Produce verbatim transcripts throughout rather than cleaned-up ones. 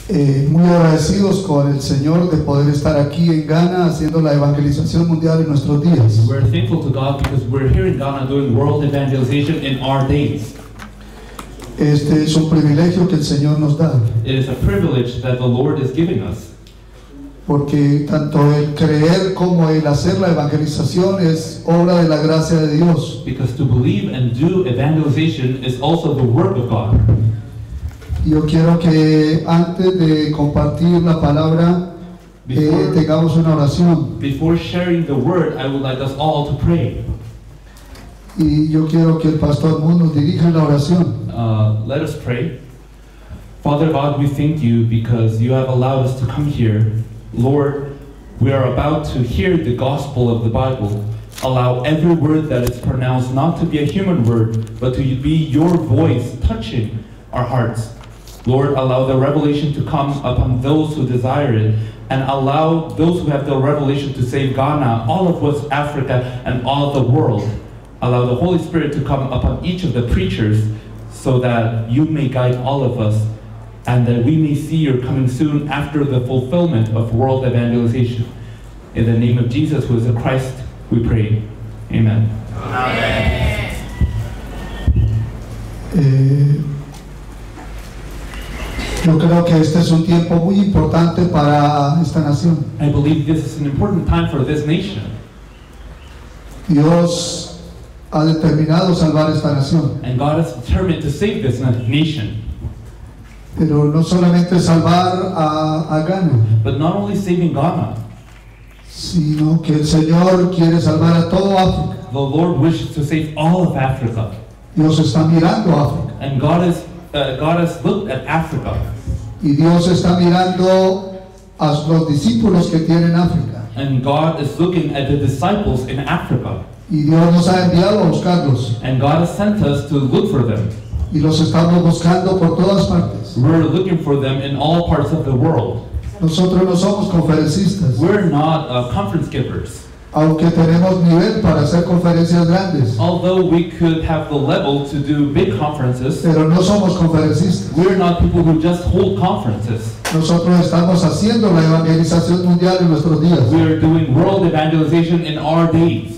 Eh, muy agradecidos con el Señor de poder estar aquí en Ghana haciendo la evangelización mundial en nuestros días. We're thankful to God because we're here in Ghana doing world evangelization in our days. Este es un privilegio que el Señor nos da, It is a privilege that the Lord is giving us. porque tanto el creer como el hacer la evangelización es obra de la gracia de Dios. Because to believe and do evangelization is also the work of God. Yo quiero que antes de compartir la palabra eh, Before, tengamos una oración. before sharing the word, I would like us all to pray. Y yo quiero que el pastor Moon nos dirija en la oración. Uh, let us pray. Father God, we thank you because you have allowed us to come here. Lord, we are about to hear the gospel of the Bible. Allow every word that is pronounced not to be a human word, but to be your voice touching our hearts. Lord, allow the revelation to come upon those who desire it, and allow those who have the revelation to save Ghana, all of West Africa, and all of the world. Allow the Holy Spirit to come upon each of the preachers so that you may guide all of us, and that we may see your coming soon after the fulfillment of world evangelization. In the name of Jesus, who is the Christ, we pray. Amen. Amen. Eh, yo creo que este es un tiempo muy importante para esta nación. I believe this is an important time for this nation. Dios ha determinado salvar esta nación, And God is determined to save this nation. pero no solamente salvar a, a Ghana, But not only saving Ghana, sino que el Señor quiere salvar a todo África. the Lord wishes to save all of Africa. Dios está mirando a África And God, is, uh, God has looked at Africa. y Dios está mirando a los discípulos que tienen África, And God is looking at the disciples in Africa. y Dios nos ha enviado a buscarlos And God has sent us to look for them. y los estamos buscando por todas partes. We're looking for them in all parts of the world. Nosotros no somos conferencistas, We're not uh, conference givers. aunque tenemos nivel para hacer conferencias grandes, Although we could have the level to do big conferences, pero no somos conferencistas. we're not people who just hold conferences. Nosotros estamos haciendo la evangelización mundial en nuestros días. We are doing world evangelization in our days.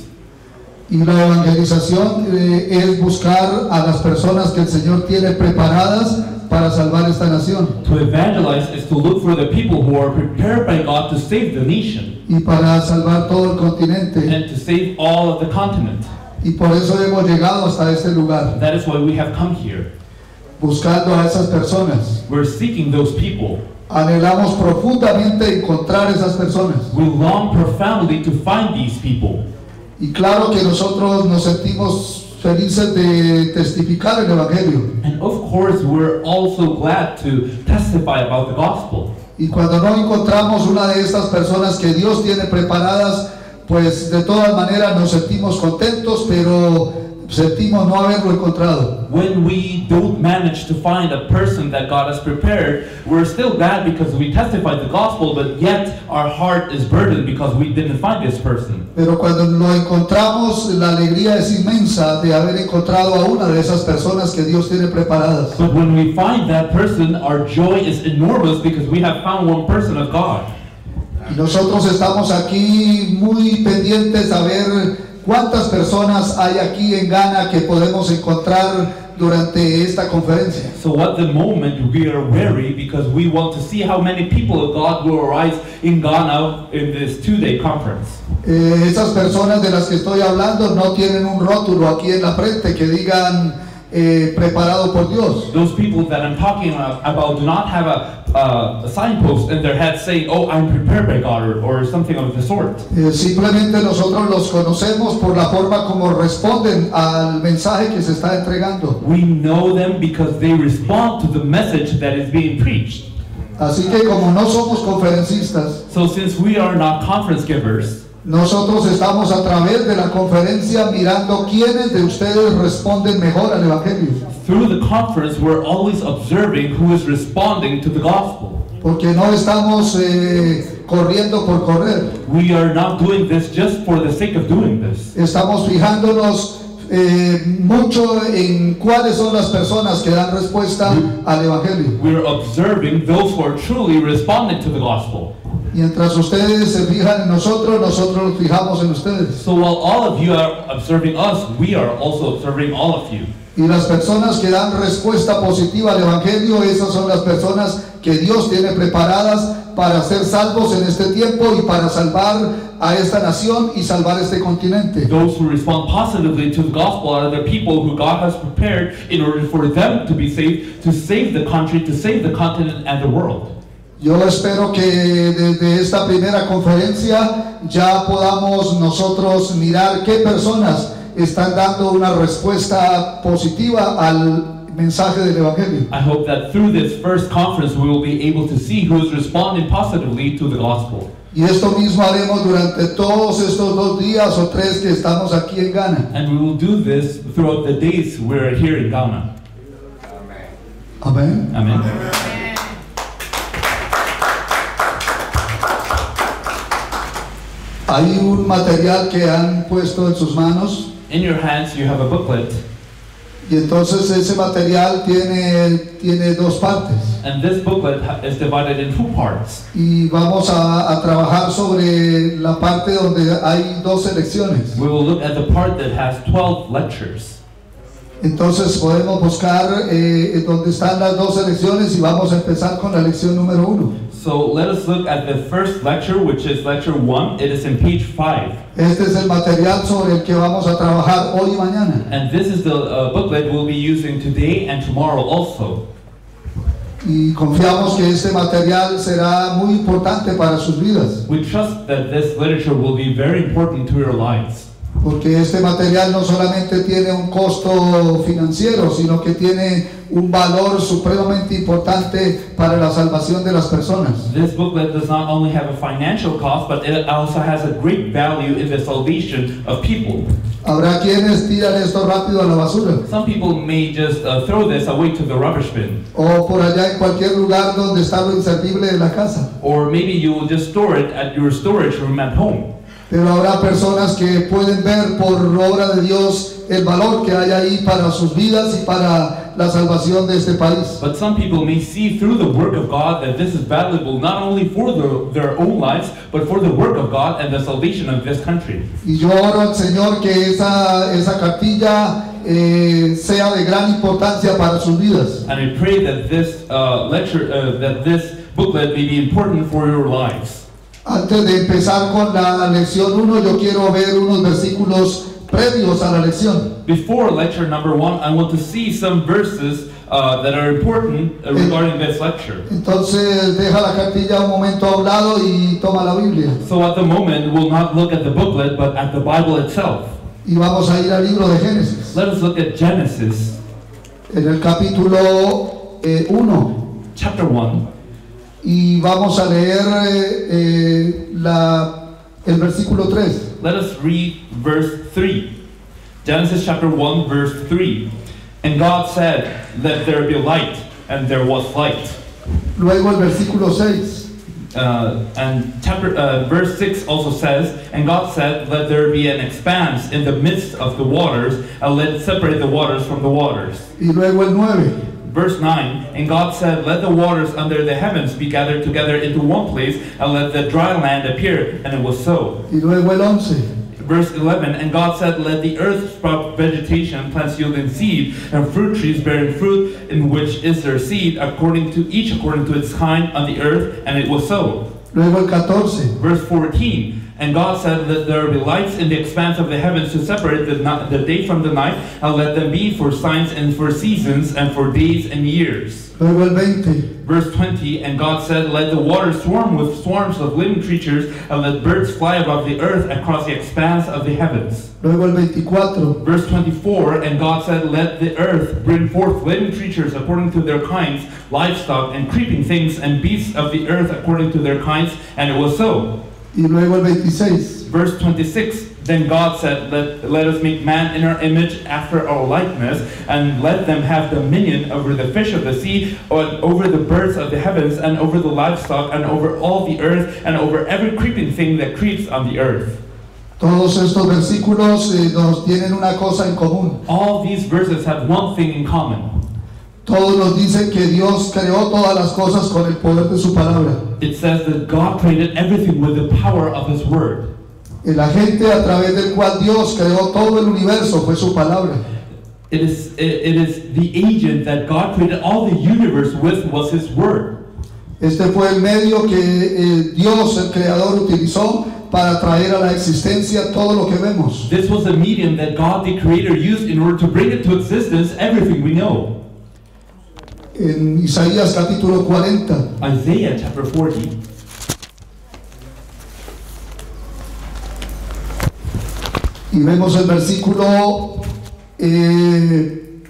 Y la evangelización eh, es buscar a las personas que el Señor tiene preparadas para salvar esta nación To evangelize is to look for the people who are prepared by God to save the nation y para salvar todo el continente. and to save all of the continent. Y por eso hemos llegado hasta este lugar, That is why we have come here. buscando a esas personas. We're seeking those people. Anhelamos profundamente encontrar esas personas. We long profoundly to find these people. Y claro que nosotros nos sentimos felices de testificar el Evangelio. And of course, we're also glad to testify about the gospel. Y cuando no encontramos una de estas personas que Dios tiene preparadas, pues de todas maneras nos sentimos contentos, pero sentimos no haberlo encontrado. When we don't manage to find a person that God has prepared, we're still glad because we testified the gospel, but yet our heart is burdened because we didn't find this person. Pero cuando lo encontramos, la alegría es inmensa de haber encontrado a una de esas personas que Dios tiene preparadas. But when we find that person, our joy is enormous because we have found one person of God. Y nosotros estamos aquí muy pendientes a ver cuántas personas hay aquí en Ghana que podemos encontrar durante esta conferencia. So at the moment we are wary because we want to see how many people of God will arise in Ghana in this two-day conference. Eh, esas personas de las que estoy hablando no tienen un rótulo aquí en la frente que digan eh, preparado por Dios. Those people that I'm talking about do not have a, uh, a signpost in their head saying, oh, I'm prepared by God, or, or something of the sort. Eh, simplemente nosotros los conocemos por la forma como responden al mensaje que se está entregando. We know them because they respond to the message that is being preached. Así que como no somos conferencistas, So since we are not conference givers, nosotros estamos a través de la conferencia mirando quiénes de ustedes responden mejor al Evangelio. through the conference we're always observing who is responding to the gospel. Porque no estamos eh, corriendo por correr. We are not doing this just for the sake of doing this. Estamos fijándonos eh, mucho en cuáles son las personas que dan respuesta al Evangelio. We're observing those who are truly responding to the gospel. Mientras ustedes se fijan en nosotros, nosotros nos fijamos en ustedes. So while all of you are observing us, we are also observing all of you. Y las personas que dan respuesta positiva al Evangelio, esas son las personas que Dios tiene preparadas para ser salvos en este tiempo y para salvar a esta nación y salvar este continente. Those who respond positively to the gospel are the people who God has prepared in order for them to be saved, to save the country, to save the continent and the world. Yo espero que desde esta primera conferencia ya podamos nosotros mirar qué personas están dando una respuesta positiva al mensaje del Evangelio. I hope that through this first conference we will be able to see who is responding positively to the gospel. Y esto mismo haremos durante todos estos dos días o tres que estamos aquí en Ghana. And we will do this throughout the days we're here in Ghana. Amén. Amen. Hay un material que han puesto en sus manos. In your hands you have a booklet, Y entonces ese material tiene, tiene dos partes. and this booklet ha- is divided in two parts. Y vamos a, a trabajar sobre la parte donde hay dos lecciones. We will look at the part that has twelve lectures. Entonces podemos buscar eh, donde están las dos lecciones y vamos a empezar con la lección número uno. So let us look at the first lecture, which is lecture one. It is in page five. Este es el material sobre el que vamos a trabajar hoy y mañana. And this is the uh, booklet we'll be using today and tomorrow also. Y confiamos que este material será muy importante para sus vidas. We trust that this literature will be very important to your lives. Porque este material no solamente tiene un costo financiero, sino que tiene un valor supremamente importante para la salvación de las personas. This booklet does not only have a financial cost, but it also has a great value in the salvation of people. Habrá quienes tiran esto rápido a la basura, Some people may just uh, throw this away to the rubbish bin. o por allá en cualquier lugar donde está lo inservible de la casa. Or maybe you will just store it at your storage room at home. Pero habrá personas que pueden ver por obra de Dios el valor que hay ahí para sus vidas y para la salvación de este país. But some people may see through the work of God that this is valuable not only for their, their own lives, but for the work of God and the salvation of this country. Y yo oro al Señor que esa, esa cartilla eh, sea de gran importancia para sus vidas. And I pray that this uh, lecture, uh, that this booklet may be important for your lives. Antes de empezar con la lección uno, yo quiero ver unos versículos previos a la lección. Before lecture number one, I want to see some verses uh, that are important uh, regarding this lecture. Entonces deja la cartilla un momento a un lado y toma la Biblia. So at the moment, we'll not look at the booklet, but at the Bible itself. Y vamos a ir al libro de Génesis, Let us look at Genesis en el capítulo uno. chapter one. Y vamos a leer eh, eh, la, el versículo tres. Let us read verse three. Genesis chapter one, verse three. And God said, "Let there be light," and there was light. Luego el versículo seis. Uh, and chapter uh, verse six also says, "And God said, Let there be an expanse in the midst of the waters, and let separate the waters from the waters." Y luego el nueve. Verse nine, and God said, Let the waters under the heavens be gathered together into one place, and let the dry land appear. And it was so. Y luego el once. Verse eleven, and God said, Let the earth sprout vegetation, plants yielding seed, and fruit trees bearing fruit, in which is their seed, according to each according to its kind on the earth. And it was so. Luego el catorce. Verse fourteen, and God said, Let there be lights in the expanse of the heavens to separate the, ni- the day from the night, and let them be for signs and for seasons and for days and years. Luego el veinte. Verse twenty, and God said, Let the waters swarm with swarms of living creatures, and let birds fly above the earth across the expanse of the heavens. Luego el veinticuatro. Verse twenty-four, and God said, Let the earth bring forth living creatures according to their kinds, livestock and creeping things, and beasts of the earth according to their kinds, and it was so. Y luego el veintiséis. Verse twenty-six, then God said, let, let us make man in our image after our likeness, and let them have dominion over the fish of the sea, and over the birds of the heavens, and over the livestock, and over all the earth, and over every creeping thing that creeps on the earth. Todos estos versículos eh, nos tienen una cosa en común. All these verses have one thing in common. Todos nos dicen que Dios creó todas las cosas con el poder de su palabra. It says that God created everything with the power of His Word. El agente a través del cual Dios creó todo el universo fue su palabra. It is, it, it is the agent that God created all the universe with was His Word. Este fue el medio que eh, Dios, el Creador, utilizó para traer a la existencia todo lo que vemos. This was the medium that God the Creator used in order to bring into existence everything we know. En Isaías capítulo cuarenta, Isaiah chapter forty. y vemos el versículo eh,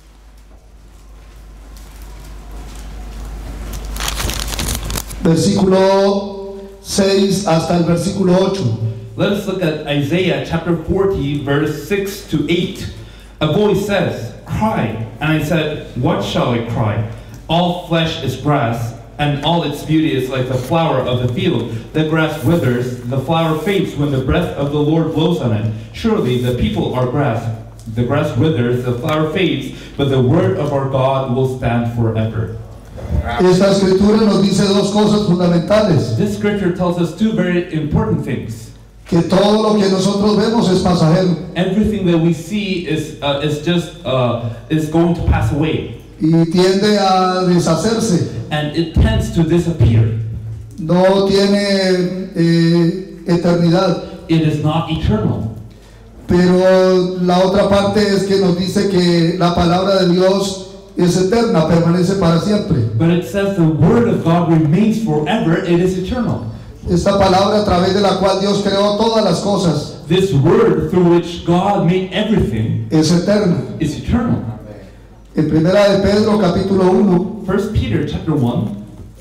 versículo seis hasta el versículo ocho. Let us look at Isaiah chapter forty, verse six to eight. A voice says, "Cry." And I said, "What shall I cry? All flesh is grass, and all its beauty is like the flower of the field. The grass withers, the flower fades when the breath of the Lord blows on it. Surely the people are grass. The grass withers, the flower fades, but the word of our God will stand forever." Esta escritura nos dice dos cosas fundamentales: This scripture tells us two very important things. que todo lo que nosotros vemos es pasajero Everything that we see is uh, is just uh, is going to pass away, y tiende a deshacerse, and it tends to disappear. no tiene eh, eternidad. It is not eternal. Pero la otra parte es que nos dice que la palabra de Dios es eterna, permanece para siempre. But it says the word of God remains forever. It is eternal. Esta palabra a través de la cual Dios creó todas las cosas This word through which God made everything es eterna. is eternal. En primera de Pedro capítulo uno, First Peter chapter one,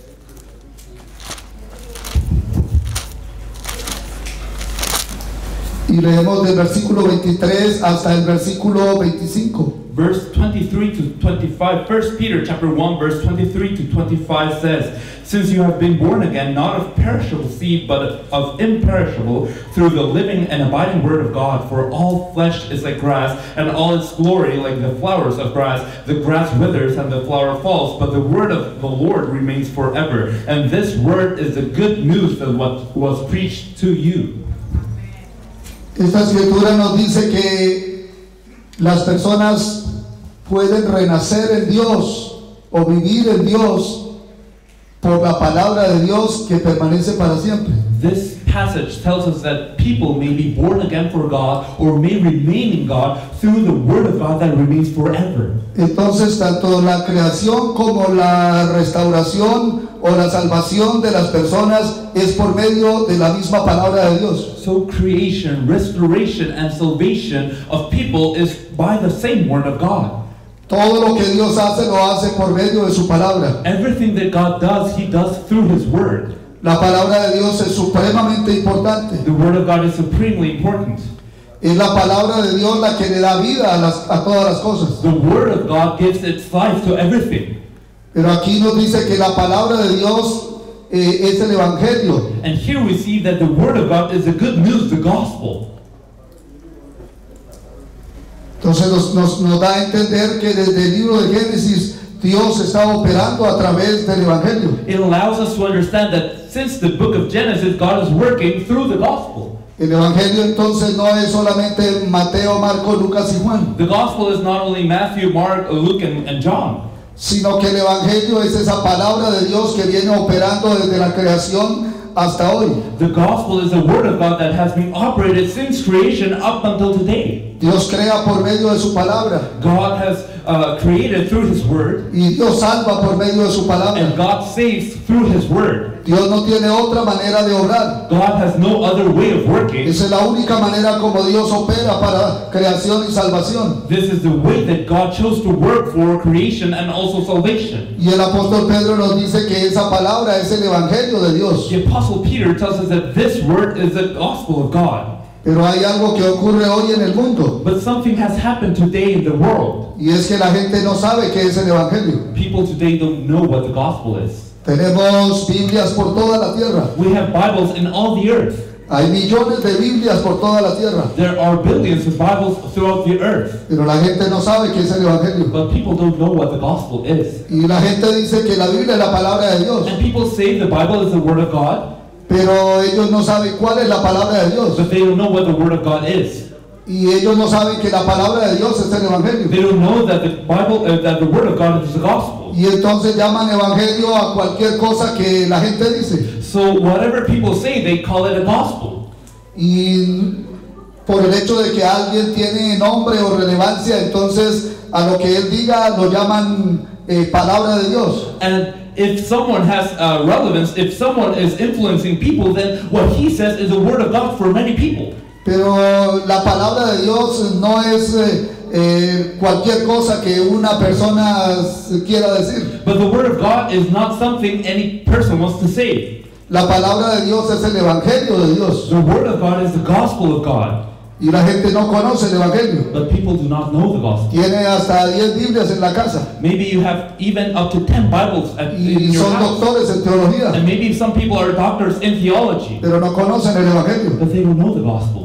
y leemos del versículo veintitrés hasta el versículo veinticinco. verse twenty-three to twenty-five. First Peter chapter one, verse twenty-three to twenty-five says, "Since you have been born again, not of perishable seed, but of imperishable, through the living and abiding word of God. For all flesh is like grass, and all its glory like the flowers of grass. The grass withers and the flower falls, but the word of the Lord remains forever. And this word is the good news that what was preached to you." Esta escritura nos dice que las personas pueden renacer en Dios o vivir en Dios por la palabra de Dios que permanece para siempre. This passage tells us that people may be born again for God or may remain in God through the word of God that remains forever. Entonces, tanto la creación como la restauración o la salvación de las personas es por medio de la misma palabra de Dios. So creation, restoration, and salvation of people is by the same word of God. Todo lo que Dios hace lo hace por medio de su palabra. Everything that God does, He does through His word. La palabra de Dios es supremamente importante. The word of God is supremely important. Es la palabra de Dios la que le da vida a, las, a todas las cosas. The word of God gives its life to everything. Pero aquí nos dice que la palabra de Dios eh, es el evangelio. And here we see that the word of God is the good news, the gospel. Entonces nos, nos, nos da a entender que desde el libro de Génesis Dios está operando a través del evangelio. It allows us to understand that since the book of Genesis, God is working through the gospel. El evangelio entonces no es solamente Mateo, Marco, Lucas y Juan, The gospel is not only Matthew, Mark, Luke, and, and John, sino que el evangelio es esa palabra de Dios que viene operando desde la creación hasta hoy. The gospel is the word of God that has been operated since creation up until today. Dios crea por medio de su palabra God has uh, created through His word, y Dios salva por medio de su and palabra. God saves through His word. Dios no tiene otra manera de obrar. God has no other way of working. Esa es la única manera como Dios opera para creación y salvación. This is the way that God chose to work for creation and also salvation. Y el apóstol Pedro nos dice que esa palabra es el evangelio de Dios. The apostle Peter tells us that this word is the gospel of God. Pero hay algo que ocurre hoy en el mundo, But something has happened today in the world. y es que la gente no sabe qué es el evangelio. People today don't know what the gospel is. Tenemos Biblias por toda la tierra, We have Bibles in all the earth, Hay millones de Biblias por toda la tierra, There are billions of Bibles throughout the earth. pero la gente no sabe qué es el Evangelio. But people don't know what the gospel is. Y la gente dice que la Biblia es la palabra de Dios, And people say the Bible is the Word of God, pero ellos no saben cuál es la palabra de Dios. but they don't know what the Word of God is. Y ellos no saben que la palabra de Dios es el Evangelio. They don't know that the Bible, uh, that the Word of God is the gospel. Y entonces llaman Evangelio a cualquier cosa que la gente dice. So whatever people say, they call it a gospel. Y por el hecho de que alguien tiene nombre o relevancia, entonces a lo que él diga lo llaman eh, palabra de Dios. And if someone has uh, relevance, if someone is influencing people, then what he says is the Word of God for many people. Pero la palabra de Dios no es eh, eh, cualquier cosa que una persona quiera decir. But the Word of God is not something any person wants to say. La palabra de Dios es el Evangelio de Dios. The Word of God is the gospel of God. Y la gente no conoce el Evangelio. But people do not know the gospel. Tiene hasta diez Biblias en la casa. Maybe you have even up to ten Bibles at, in Y your son house. doctores en teología, And maybe some people are doctors in theology. pero no conocen el Evangelio. But they don't know the gospel.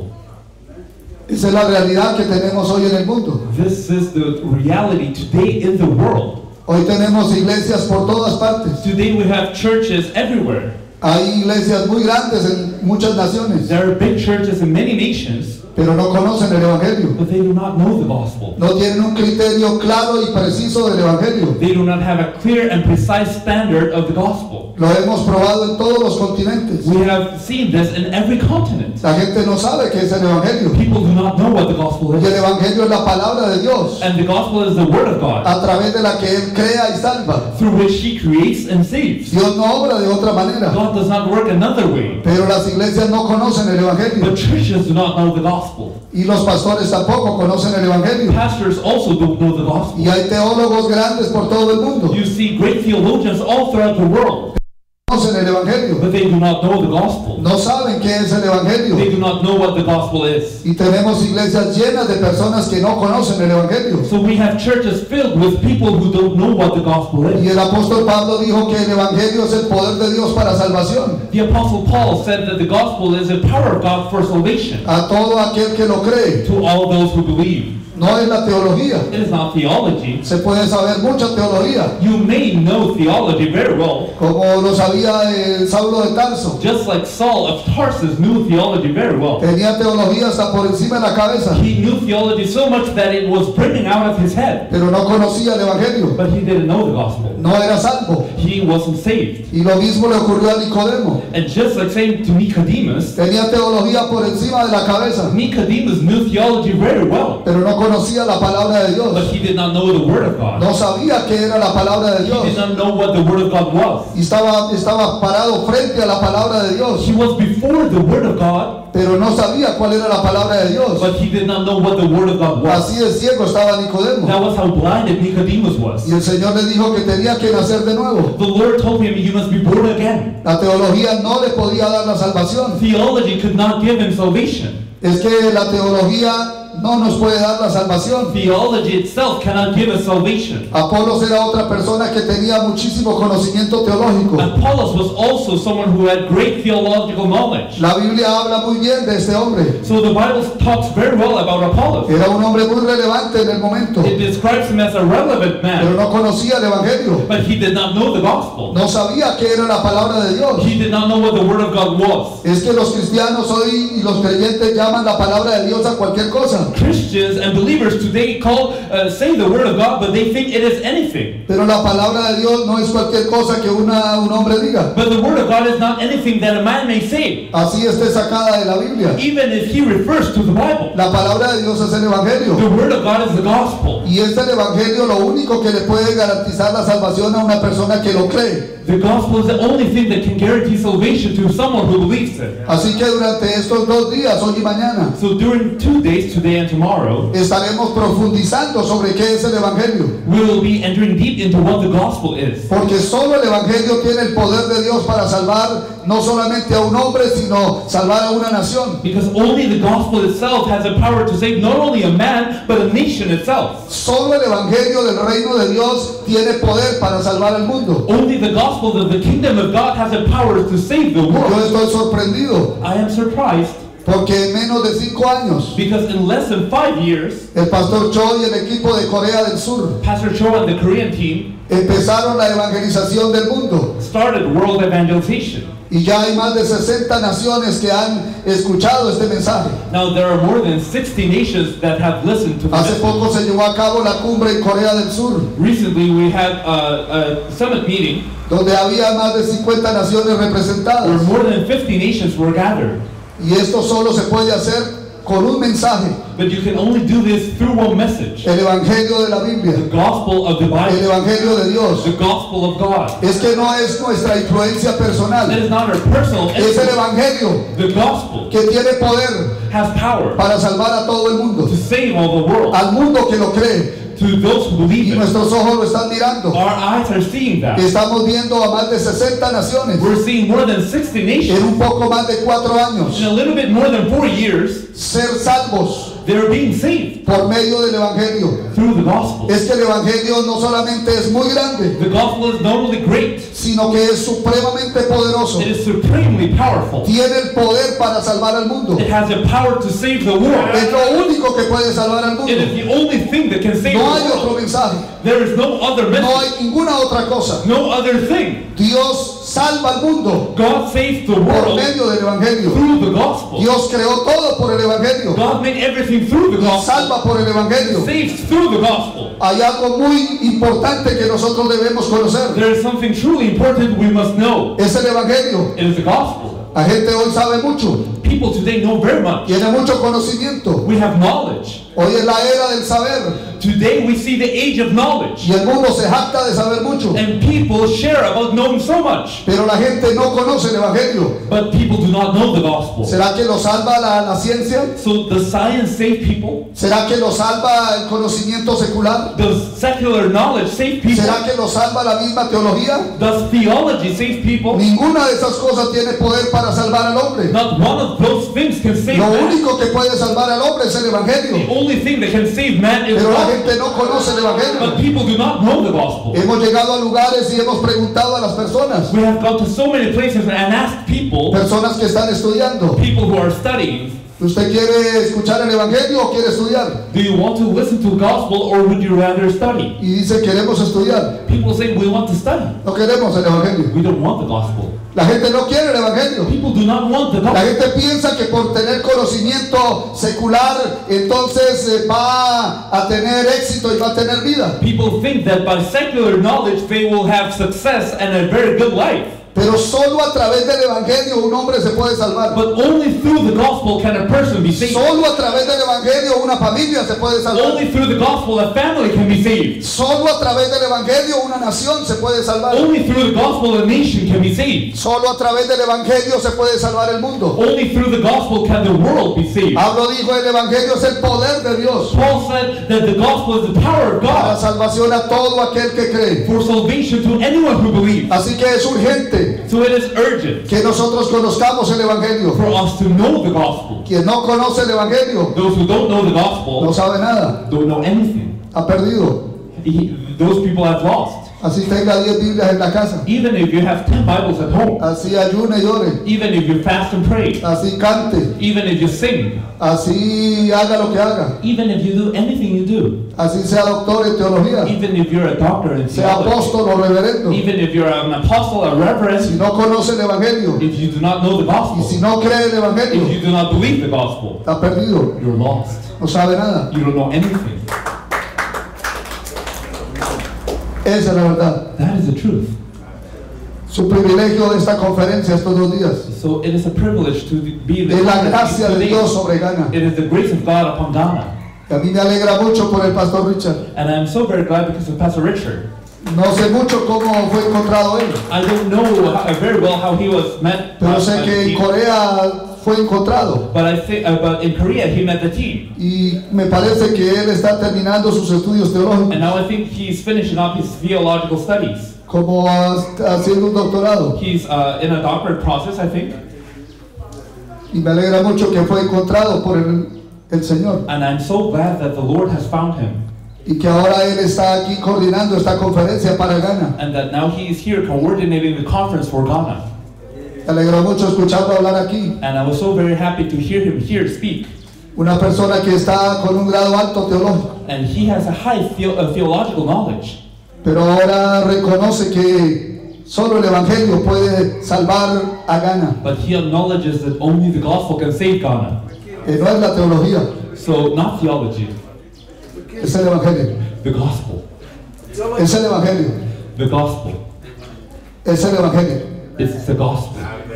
Esa es la realidad que tenemos hoy en el mundo. This is the reality today in the world. Hoy tenemos iglesias por todas partes. Today we have churches everywhere. Hay iglesias muy grandes en muchas naciones, There are big churches in many nations, pero no conocen el Evangelio. but they do not know the gospel. No tienen un criterio claro y preciso del Evangelio. They do not have a clear and precise standard of the gospel. Lo hemos probado en todos los continentes. We have seen this in every continent. La gente no sabe qué es el Evangelio. People do not know what the gospel Y el is. Evangelio es la palabra de Dios, And the gospel is the word of God, a través de la que Él crea y salva. through which He creates and saves. Dios no obra de otra manera. God does not work another way. Pero las iglesias no conocen el Evangelio. But churches do not know the gospel. Y los pastores tampoco conocen el Evangelio. Pastors also don't know the gospel. Y hay teólogos grandes por todo el mundo. You see great theologians all throughout the world, Conocen el Evangelio. but they do not know the gospel. No saben qué es el They Evangelio. do not know what the gospel is. Y tenemos iglesias llenas de personas que no conocen el Evangelio. So we have churches filled with people who don't know what the gospel Y is. el apóstol Pablo dijo que el Evangelio es el poder de Dios para salvación The apostle Paul said that the gospel is the power of God for salvation a todo aquel que lo cree. to all those who believe. No es la teología. It is not theology. Se puede saber mucha teología, You may know theology very well, como lo sabía el Saulo de Tarso. just like Saul of Tarsus knew theology very well. Tenía teología hasta por encima de la cabeza, He knew theology so much that it was brimming out of his head, pero no conocía el Evangelio. but he didn't know the gospel. No era salvo. He wasn't saved. Y lo mismo le ocurrió a Nicodemo. And just like saying to Nicodemus, Tenía teología por encima de la cabeza, Nicodemus knew theology very well, pero no conocía la palabra de but Dios. he did not know the word of God. No sabía qué era la palabra de He did Dios. not know what the word of God was. Y estaba, estaba parado frente a la palabra de Dios, He was before the word of God, pero no sabía cuál era la palabra de Dios. but he did not know what the word of God was. Así de ciego estaba Nicodemo. That was how blinded Nicodemus was. Y el Señor le dijo que tenía que nacer de nuevo. The Lord told him, you must be born again. La teología no le podía dar la salvación. Theology could not give him salvation. Es que la teología no nos puede dar la salvación. Theology itself cannot give us salvation. Apolos era otra persona que tenía muchísimo conocimiento teológico. Apollos was also someone who had great theological knowledge. La Biblia habla muy bien de este hombre. So the Bible talks very well about Apollos. Era un hombre muy relevante en el momento, It describes him as a relevant pero man, no conocía el Evangelio. but he did not know the gospel. No sabía qué era la palabra de Dios. He did not know what the word of God was. Es que los cristianos hoy y los creyentes llaman la palabra de Dios a cualquier cosa. Christians and believers today call, uh, say the word of God, but they think it is anything. Pero la palabra de Dios no es cualquier cosa que una, un hombre diga. But the word of God is not anything that a man may say, Así esté sacada de la Biblia. even if he refers to the Bible. La palabra de Dios es el Evangelio. The word of God is the gospel. Y es el Evangelio lo único que le puede garantizar la salvación a una persona que lo cree. The gospel is the only thing that can guarantee salvation to someone who believes it. Así que durante estos dos días, hoy y mañana, So during two days, today today and tomorrow, estaremos profundizando sobre qué es el Evangelio. we will be entering deep into what the gospel is. Porque solo el Evangelio tiene el poder de Dios para salvar no solamente a un hombre, sino salvar a una nación. Because only the gospel itself has the power to save not only a man, but a nation itself. Solo el Evangelio del reino de Dios tiene poder para salvar al mundo. Only the gospel of the kingdom of God has the power to save the Yo world. estoy sorprendido I am surprised porque en menos de cinco años because in less than five years, el pastor Cho y el equipo de Corea del Sur Pastor Cho and the Korean team empezaron la evangelización del mundo. started world evangelization. Y ya hay más de sesenta naciones que han escuchado este mensaje. Now there are more than sixty nations that have listened to Hace this. poco se llevó a cabo la cumbre en Corea del Sur, Recently we had a, a summit meeting donde había más de cincuenta naciones where representadas. more than fifty nations were gathered. Y esto solo se puede hacer con un mensaje, But you can only do this through one message. el Evangelio de la The Biblia, gospel of the el Bible. Evangelio de Dios. The gospel of God. Es que no es nuestra influencia That personal, is not our personal es el influence. Evangelio The gospel que tiene poder has power para salvar a todo el mundo, to save all the world. al mundo que lo cree. To those who Y believe it. nuestros ojos lo están mirando. Our eyes are seeing that. Estamos viendo a más de sesenta naciones We're seeing more than sixty en nations un poco más de cuatro años in a little bit more than four years. ser salvos They're being saved por medio del Evangelio. through the gospel. Es que el Evangelio no solamente es muy grande, The gospel is not only great, sino que es supremamente poderoso. it is supremely powerful. Tiene el poder para salvar al mundo. It has the power to save the world. Es lo único que puede salvar al It is mundo. the only thing that can save No hay the otro world. mensaje, There is no other no message, hay ninguna otra cosa. no other thing. Dios salva al mundo God saves the por world medio del Evangelio. through the gospel. Dios creó todo por el Evangelio. God made everything through the Y gospel. salva por el Evangelio. Saves through the gospel. Hay algo muy importante que nosotros debemos conocer. There is something truly important we must know. Es el Evangelio. It is the gospel. La gente hoy sabe mucho, People today know very much. tiene mucho conocimiento. We have knowledge. Hoy es la era del saber Today we see the age of knowledge. y el mundo se jacta de saber mucho. And people share about knowing so much. Pero la gente no conoce el Evangelio. But people do not know the gospel. ¿Será que lo salva la, la ciencia? So does science save people? ¿Será que lo salva el conocimiento secular? Does secular knowledge save people? ¿Será que lo salva la misma teología? Does theology save people? Ninguna de esas cosas tiene poder para salvar al hombre. Not one of those things can save Lo man. único que puede salvar al hombre es el The Evangelio. only thing that can save man is Pero la God. gente no conoce el Evangelio. But people do not know the gospel. Hemos llegado a lugares y hemos preguntado a las personas, We have gone to so many places and asked people, personas que están estudiando, people who are studying, ¿usted quiere escuchar el Evangelio o quiere estudiar? do you want to listen to the gospel or would you rather study? Y dice, queremos estudiar. People say we want to study. No queremos el Evangelio. We don't want the gospel. La gente no quiere el Evangelio. People do not want the La gospel. gente piensa que por tener conocimiento secular, entonces eh, va a tener éxito y va a tener vida. People think that by secular knowledge they will have success and a very good life. Pero solo a través del Evangelio un hombre se puede salvar. But only through the gospel can a person be saved. Solo a través del Evangelio una familia se puede salvar. Only through the gospel a family can be saved. Solo a través del Evangelio una nación se puede salvar. Only through the gospel a nation can be saved. Solo a través del Evangelio se puede salvar el mundo. Only through the gospel can the world be saved. Pablo dijo, el Evangelio es el poder de Dios Paul said that the gospel is the power of para God salvación a todo aquel que cree. for salvation to anyone who believes. Así que es urgente So it is urgent que nosotros conozcamos el Evangelio. for us to know the gospel. Quien no conoce el Evangelio Those who don't know the no gospel sabe nada, don't know anything. ha perdido. He- those people have lost. Así tenga diez Biblias en la casa, Even if you have ten Bibles at home, así ayune y ore, even if you fast and pray, así cante, even if you sing, así haga lo que haga, even if you do anything you do, así sea doctor en teología, even if you're a doctor in sea theology, apóstol o reverendo. even if you're an apostle, a reverend, Si no conoce el Evangelio if you do not know the y gospel, si no cree el if Evangelio, you do not believe the gospel, está perdido, you're lost. no sabe nada. You don't know anything. Esa es la verdad. That is the truth. Su privilegio de esta conferencia estos dos días So it is a privilege to be the es la gracia de Dios sobre Ghana. It is the grace of God upon Ghana. Y a mí me alegra mucho por el pastor Richard. And I'm so very glad because of Pastor Richard. No sé mucho cómo fue encontrado él, I don't know how, very well how he was met. pero by- sé by que en people. Corea fue encontrado. But I think, uh, but in Korea, he met the team. Y me parece que él está terminando sus estudios teológicos, And now I think he's finishing up his theological studies. como haciendo un doctorado. He's uh, in a doctorate process, I think. Y me alegra mucho que fue encontrado por el, el Señor. And I'm so glad that the Lord has found him. Y que ahora él está aquí coordinando esta conferencia para Ghana. And that now he is here coordinating the conference for Ghana. Me alegró mucho escucharlo hablar aquí. And I was so very happy to hear him here speak. Una persona que está con un grado alto teológico, And he has a high theo- uh, theological knowledge. pero ahora reconoce que solo el Evangelio puede salvar a Ghana. But he acknowledges that only the gospel can save Ghana. Que no es la teología, So not theology, es el Evangelio. the gospel. Es el Evangelio. The gospel. Es el Evangelio. It's the gospel.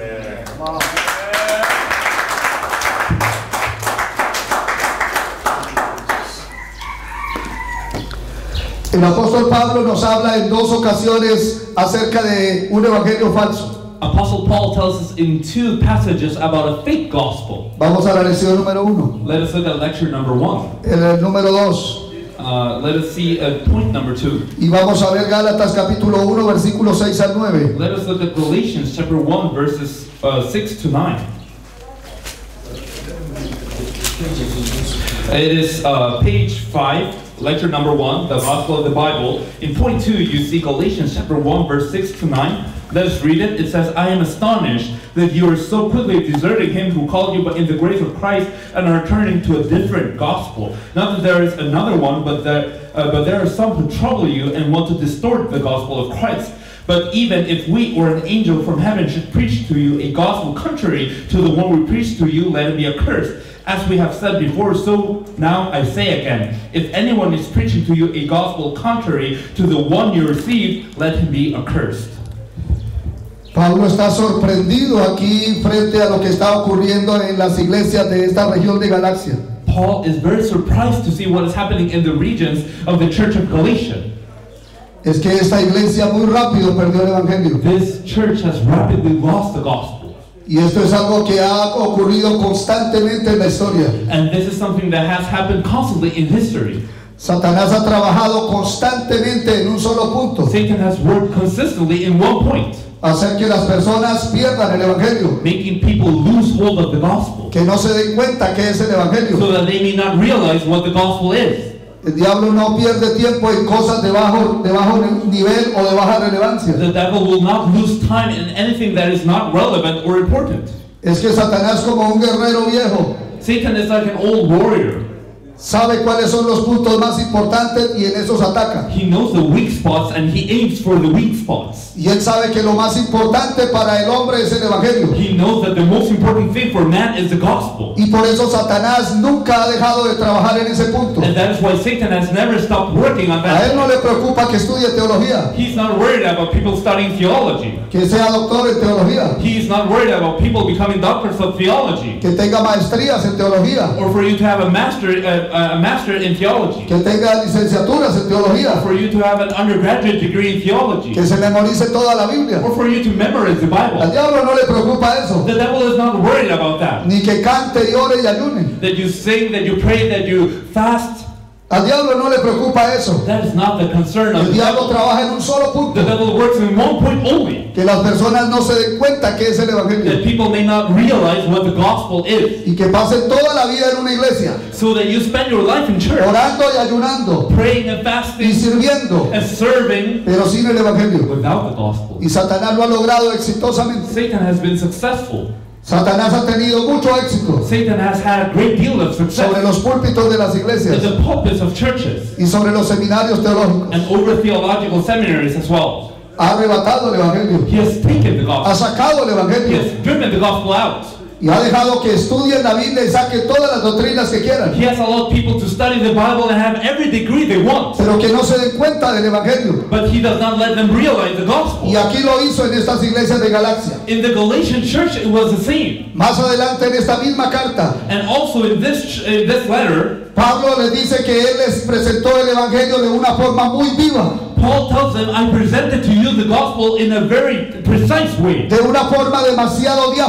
El apóstol Pablo nos habla en dos ocasiones acerca de un evangelio falso. Apostle Paul tells us in two passages about a fake gospel. Vamos a la lección número uno. Let us look at lecture number one. El, el número dos. Uh, let us see uh, point number two. Y vamos a ver Gálatas capítulo uno, versículos seis al nueve. Let us look at Galatians chapter one, verses uh, six to nine. It is uh, page five, lecture number one, the Gospel of the Bible. In point two, you see Galatians chapter one, verse six to nine. Let us read it. It says, I am astonished that you are so quickly deserting him who called you in the grace of Christ and are turning to a different gospel. Not that there is another one, but there, uh, but there are some who trouble you and want to distort the gospel of Christ. But even if we or an angel from heaven should preach to you a gospel contrary to the one we preach to you, let him be accursed. As we have said before, so now I say again, if anyone is preaching to you a gospel contrary to the one you received, let him be accursed. Pablo está sorprendido aquí frente a lo que está ocurriendo en las iglesias de esta región de Galacia. Paul is very surprised to see what is happening in the regions of the church of Galatia. Es que esta iglesia muy rápido perdió el evangelio. This church has rapidly lost the gospel. Y esto es algo que ha ocurrido constantemente en la historia. And this is something that has happened constantly in history. Satanás ha trabajado constantemente en un solo punto, Satan has worked consistently in one point, hacer que las personas pierdan el evangelio, making people lose hold of the gospel, que no se den cuenta que es el evangelio. so that they may not realize what the gospel is. El diablo no pierde tiempo en cosas de bajo, de bajo nivel o de baja relevancia. The devil will not lose time in anything that is not relevant or important. Es que Satanás, como un guerrero viejo, Satan is like an old warrior. sabe cuáles son los puntos más importantes y en esos ataca. He knows the weak spots and he aims for the weak spots. Y él sabe que lo más importante para el hombre es el evangelio. He knows that the most important thing for man is the gospel. Y por eso Satanás nunca ha dejado de trabajar en ese punto. And that is why Satan has never stopped working on A that. él no le preocupa que estudie teología, He's not worried about people studying theology. que sea doctor en teología, He's not worried about people becoming doctors of theology. que tenga maestrías en teología, Or for you to have a master, a, a master in theology. que tenga licenciaturas en teología, For you to have an undergraduate degree in theology. que se memorice toda la Biblia. Or for you to memorize the Al Bible. diablo no le preocupa eso, The devil is not worried about that. ni que cante y ore y ayune. That you sing, that you pray, that you fast. Al diablo no le preocupa eso. That is not the concern of El the diablo devil. trabaja en un solo The punto, devil works in one point only. que las personas no se den cuenta que es el That evangelio people may not realize what the gospel is. y que pasen toda la vida en una iglesia, So that you spend your life in church, orando y ayunando praying and y fasting sirviendo, and serving pero sin el evangelio. without the gospel. Y Satanás lo ha logrado exitosamente. Satan has been successful. Satanás ha tenido mucho éxito Satan has had a great deal of sobre success los púlpitos de las in iglesias the pulpits of churches y sobre los seminarios teológicos. and over theological seminaries as well. Ha arrebatado el evangelio, He has taken the ha gospel. sacado el He evangelio has driven the gospel out. y ha dejado que estudien la Biblia y saquen todas las doctrinas que quieran, He has allowed people to study the Bible and have every degree they want. pero que no se den cuenta del evangelio. But he does not let them realize the gospel. Y aquí lo hizo en estas iglesias de Galacia. In the Galatian church, it was the same. Más adelante en esta misma carta, And also in this ch- in this letter, Pablo les dice que él les presentó el evangelio de una forma muy viva, Paul tells them, I presented to you the gospel in a very precise way, de una forma demasiado diáfana,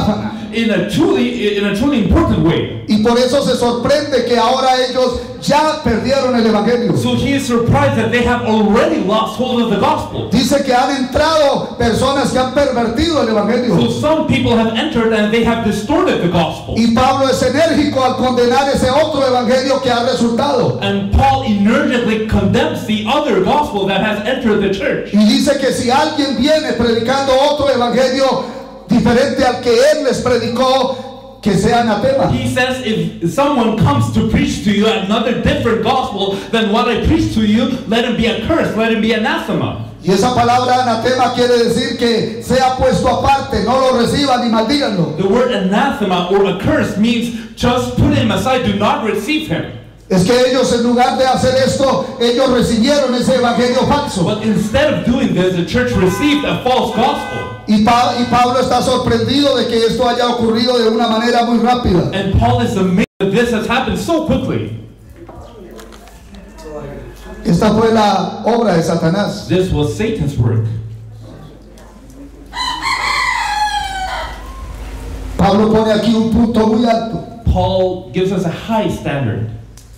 in a truly, in a truly important way. Y por eso se sorprende que ahora ellos ya perdieron el evangelio. So he is surprised that they have already lost hold of the gospel. Dice que han entrado personas que han pervertido el evangelio. So some people have entered and they have distorted the gospel. Y Pablo es enérgico al condenar ese otro evangelio que ha resultado. And Paul energetically condemns the other gospel that has entered the church. Y dice que si alguien viene predicando otro evangelio diferente al que él les predicó, que sea anatema. He says if someone comes to preach to you another different gospel than what I preach to you, let him be accursed, let him be anathema. Y esa palabra anatema quiere decir que sea puesto aparte, no lo reciban ni maldíganlo. The word anathema or accursed means just put him aside, do not receive him. Es que ellos, en lugar de hacer esto, ellos recibieron ese evangelio falso. But instead of doing this, the church received a false gospel. Y, pa y Pablo está sorprendido de que esto haya ocurrido de una manera muy rápida. And Paul is amazed that this has happened so quickly. Esta fue la obra de Satanás. This was Satan's work. Pablo pone aquí un punto muy alto. Paul gives us a high standard.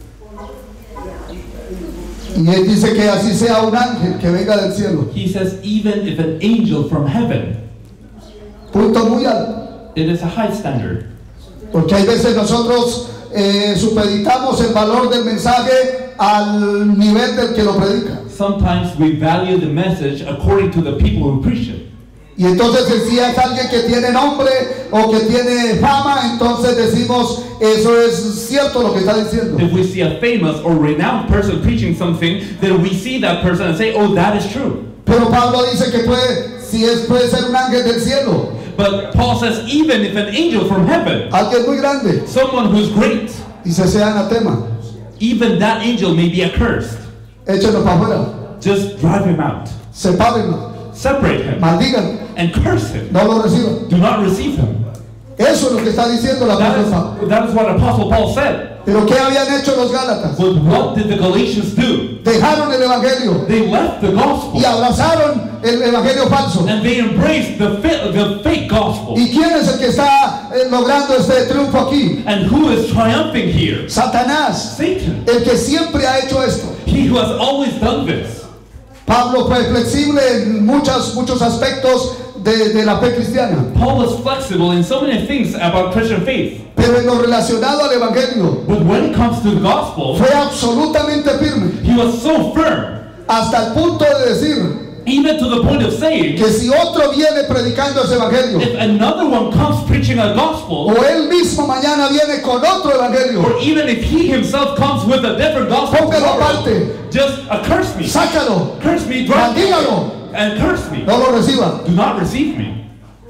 Y él dice que así sea un ángel que venga del cielo. He says, even if an angel from heaven, Punto muy alto. it is a high standard. Porque hay veces nosotros eh, supeditamos el valor del mensaje al nivel del que lo predica. Sometimes we value the message according to the people who preach it. Y entonces si es alguien que tiene nombre o que tiene fama, entonces decimos, eso es cierto lo que está diciendo. If we see a famous or renowned person preaching something, then we see that person and say, oh, that is true. Pero Pablo dice que puede, si es, puede ser un ángel del cielo, But Paul says, even if an angel from heaven, alguien muy grande, someone who's great, dice sea anatema, even that angel may be accursed. échenlo para afuera, Just drive him out. sepárenlo, Separate him maldigan, and curse him. no lo reciban. Do not receive him. Eso es lo que está diciendo la That apóstol. is, that is what Apostle Paul said. Pero ¿qué habían hecho los Gálatas? But what did the Galatians do? Dejaron el evangelio They left the gospel y abrazaron el evangelio falso. and they embraced the, fa- the fake gospel. ¿Y quién es el que está eh, logrando este triunfo aquí? And who is triumphing here? Satanás, Satan. el que siempre ha hecho esto. He who has always done this. Pablo fue flexible en muchos, muchos aspectos de, de la fe cristiana, Paul was flexible in so many things about Christian faith. pero en lo relacionado al evangelio But when it comes to the gospel, fue absolutamente firme, he was so firm, hasta el punto de decir even to the point of saying, que si otro viene predicando ese evangelio, if another one comes preaching a gospel, o él mismo mañana viene con otro evangelio, or even if he himself comes with a different gospel, póngalo tomorrow, aparte, just uh, curse me, sácalo, curse me, drive me, maldígalo, and curse me. no lo reciba. Do not receive me.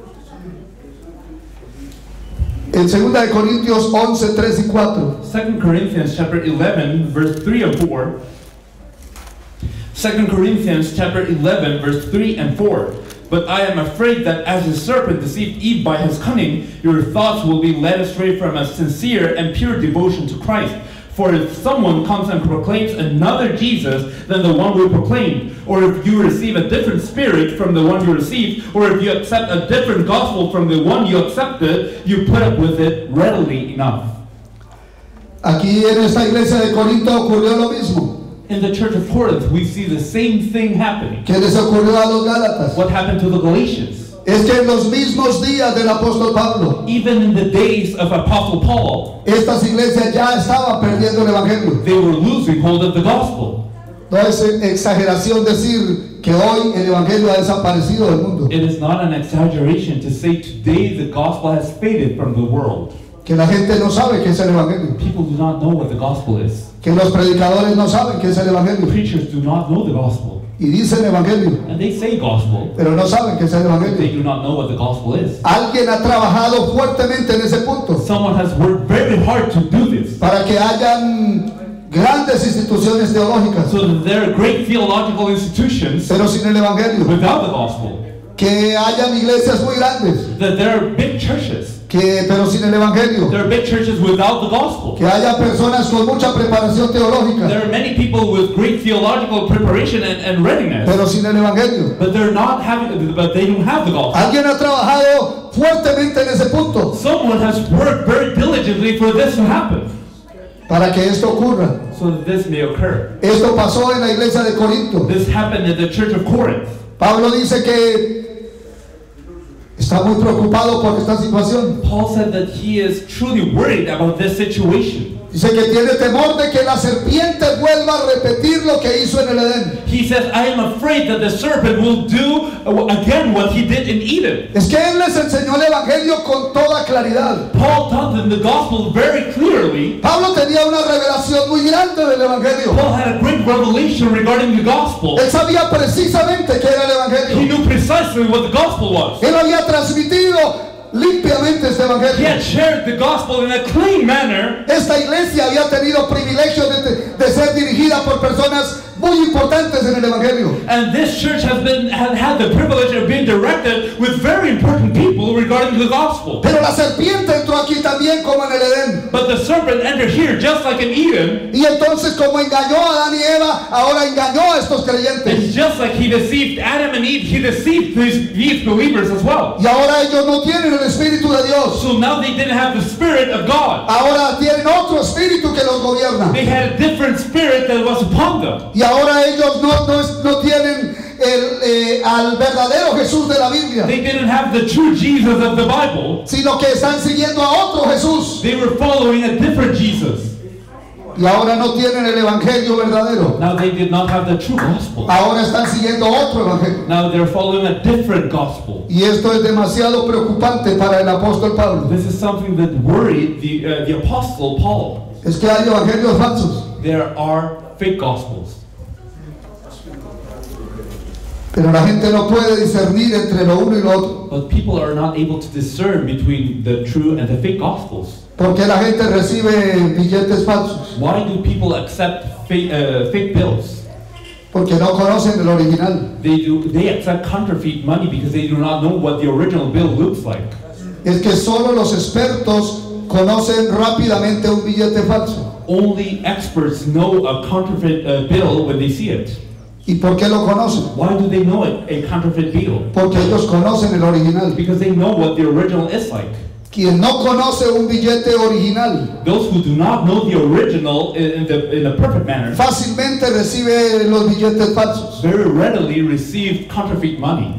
En segunda de Corintios once, tres y cuatro. Second Corinthians chapter eleven, verse three and four. Second Corinthians chapter eleven, verse three and four. But I am afraid that as the serpent deceived Eve by his cunning, your thoughts will be led astray from a sincere and pure devotion to Christ. For if someone comes and proclaims another Jesus than the one we proclaimed, or if you receive a different spirit from the one you received, or if you accept a different gospel from the one you accepted, you put up with it readily enough. Aquí en esta iglesia de Corinto ocurrió lo mismo In the church of Corinth, we see the same thing happening. que les ocurrió a los Gálatas. What happened to the Galatians? Es que en los mismos días del apóstol Pablo, Even in the days of Apostle Paul, estas iglesias ya estaban perdiendo el evangelio. they were losing hold of the gospel. No es exageración decir que hoy el evangelio ha desaparecido del mundo, It is not an exaggeration to say today the gospel has faded from the world. que la gente no sabe qué es el evangelio, People do not know what the gospel is. que los predicadores no saben qué es el evangelio Preachers do not know the gospel. y dicen evangelio, And they say gospel, pero no saben qué es el but they evangelio. do not know what the gospel is. Alguien ha trabajado fuertemente en ese punto Someone has worked very hard to do this, para que hayan grandes instituciones teológicas, so that there are great theological institutions pero sin el evangelio, without the gospel. que hayan iglesias muy grandes, That there are big churches, que, pero sin el evangelio. There are big churches without the gospel. Que haya personas con mucha preparación teológica, There are many people with great theological preparation and, and readiness, pero sin el evangelio. but they're not having, but they don't have the gospel. Alguien ha trabajado fuertemente en ese punto Someone has worked very diligently for this to happen, para que esto ocurra. so that this may occur. Esto pasó en la iglesia de Corinto. This happened in the church of Corinth. Pablo dice que está muy preocupado por esta situación. Paul said that he is truly worried about this situation. Dice que tiene temor de que la serpiente vuelva a repetir lo que hizo en el Edén. He says, I am afraid that the serpent will do again what he did in Eden. Es que él les enseñó el evangelio con toda claridad. Paul taught them the gospel very clearly. Pablo tenía una revelación muy grande del evangelio. Paul had a great revelation regarding the gospel. Él sabía precisamente qué era el He evangelio. knew precisely what the gospel was. Él había transmitido limpiamente este He evangelio. had shared the gospel in a clean manner. Esta iglesia había tenido privilegio de, de ser dirigida por personas muy importantes en el evangelio. And this church has been had, had the privilege of being directed with very important people regarding the gospel. Pero la serpiente entró aquí también como en el Edén. But the serpent entered here just like in Eden. Y entonces como engañó a Adán y Eva, ahora engañó a estos And creyentes. just like he deceived Adam and Eve, he deceived these, these believers as well. Y ahora ellos no tienen el Espíritu de Dios. So now they didn't have the Spirit of God. Ahora tienen otro espíritu que los gobierna. They had a different spirit that was upon them. Y ahora ellos no, no, es- no tienen el, eh, al verdadero Jesús de la Biblia, They didn't have the true Jesus of the Bible. sino que están siguiendo a otro Jesús. They were following a different Jesus. Y ahora no tienen el Evangelio verdadero. Now they did not have the true gospel. Ahora están siguiendo otro Evangelio. Now they're following a different gospel. Y esto es demasiado preocupante para el apóstol Pablo. This is something that worried the, uh, the apostle Paul. Es que hay evangelios falsos. There are fake gospels. Pero la gente no puede discernir entre lo uno y lo otro. But people are not able to discern between the true and the fake gospels. Porque la gente recibe billetes falsos. Why do people accept fake, uh, fake bills? Porque no conocen el original. They do. They accept counterfeit money because they do not know what the original bill looks like. Es que solo los expertos conocen rápidamente un billete falso. Only experts know a counterfeit uh, bill when they see it. ¿Y por qué lo conocen? Why do they know it, a counterfeit bill? Porque ellos conocen el original. Because they know what the original is like. Quien no conoce un billete original Those who do not know the original in, in, the, in a perfect manner fácilmente recibe los billetes falsos. very readily receive counterfeit money.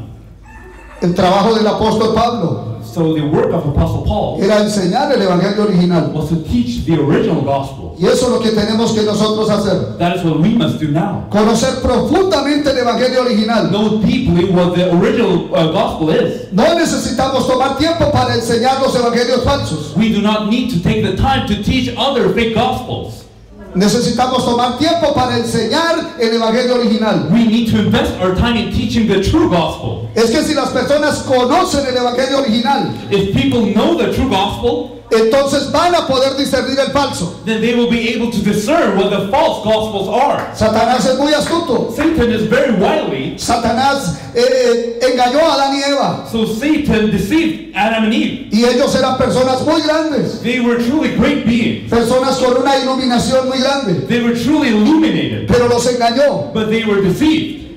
El trabajo del apóstol Pablo So the work of Apostle Paul era enseñar el evangelio original. was to teach the original gospel. Y eso es lo que tenemos que nosotros hacer. That is what we must do now. Conocer profundamente el evangelio original. Know deeply what the original uh, gospel is. No necesitamos tomar tiempo para enseñar los evangelios falsos. We do not need to take the time to teach other fake gospels. Necesitamos tomar tiempo para enseñar el evangelio original. We need to invest our time in teaching the true gospel. Es que si las personas conocen el evangelio original, If people know the true gospel, entonces van a poder discernir el falso. then they will be able to discern what the false gospels are. Satanás es muy astuto. Satan is very wily, Satanás eh, eh, engañó a Adán y Eva. so Satan deceived Adam and Eve. Y ellos eran personas muy grandes. They were truly great beings. Personas con una iluminación muy grande. They were truly illuminated, Pero los engañó. but they were deceived.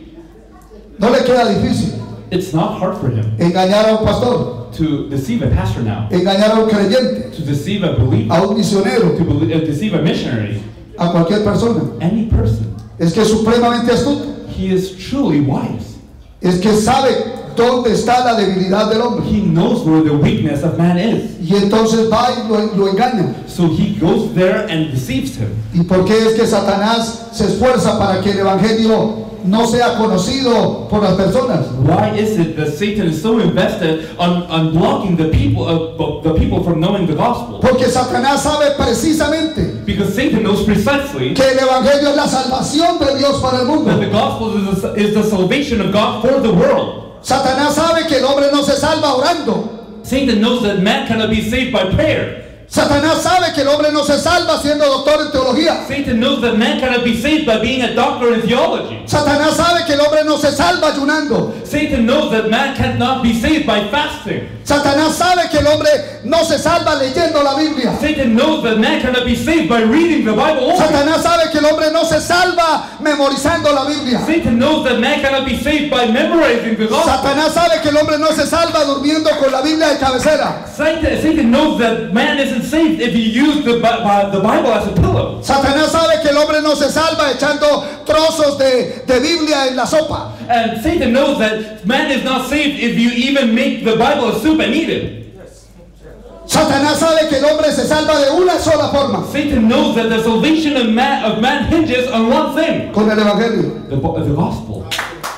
No le queda difícil It's not hard for him engañar a un pastor, to deceive a pastor now, engañar a un creyente, to deceive a believer, a un misionero, to belie- uh, deceive a missionary, a cualquier persona. any person. Es que es supremamente astuto. He is truly wise. Es que sabe dónde está la debilidad del hombre. He knows where the weakness of man is. Y entonces va y lo, lo engaña. So he goes there and deceives him. ¿Y por qué es que Satanás se esfuerza para que el evangelio no sea conocido por las personas? Why is it that Satan is so invested on, on blocking the people of the people from knowing the gospel? Porque Satanás sabe precisamente Because Satan knows precisely que el evangelio es la salvación de Dios para el mundo. that the gospel is the, is the salvation of God for the world. Satanás sabe que el hombre no se salva orando. Satan knows that man cannot be saved by prayer. Satanás sabe que el hombre no se salva siendo doctor en teología. Satan knows that man cannot be saved by being a doctor in theology. Satanás sabe que el hombre no se salva ayunando. Satan knows that man cannot be saved by fasting. Satanás sabe que el hombre no se salva leyendo la Biblia. Satan knows that man cannot be saved by reading the Bible only. Satanás sabe que el hombre no se salva memorizando la Biblia. Satan knows that man cannot be saved by memorizing the gospel. Satanás sabe que el hombre no se salva durmiendo con la Biblia de cabecera. Satan, Satan knows that man isn't saved if he used the, the Bible as a pillow. Satanás sabe que el hombre no se salva echando trozos de, de Biblia en la sopa. And Satan knows that man is not saved if you even make the Bible a soup and eat it. Satanás sabe que el hombre se salva de una sola forma. Satan knows that the salvation of man, of man hinges on one thing. Con el evangelio. The, the gospel.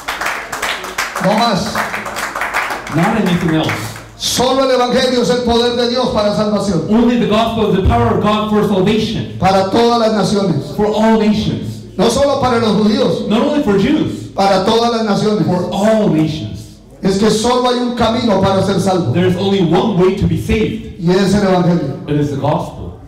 No más. Not anything else. Solo el evangelio es el poder de Dios para salvación. Only the gospel is the power of God for salvation. Para todas las naciones. For all nations. No solo para los judíos. Not only for Jews. Para todas las naciones. For all nations. Es que solo hay un camino para ser salvo. There is only one way to be saved. Y es el evangelio. It is the gospel.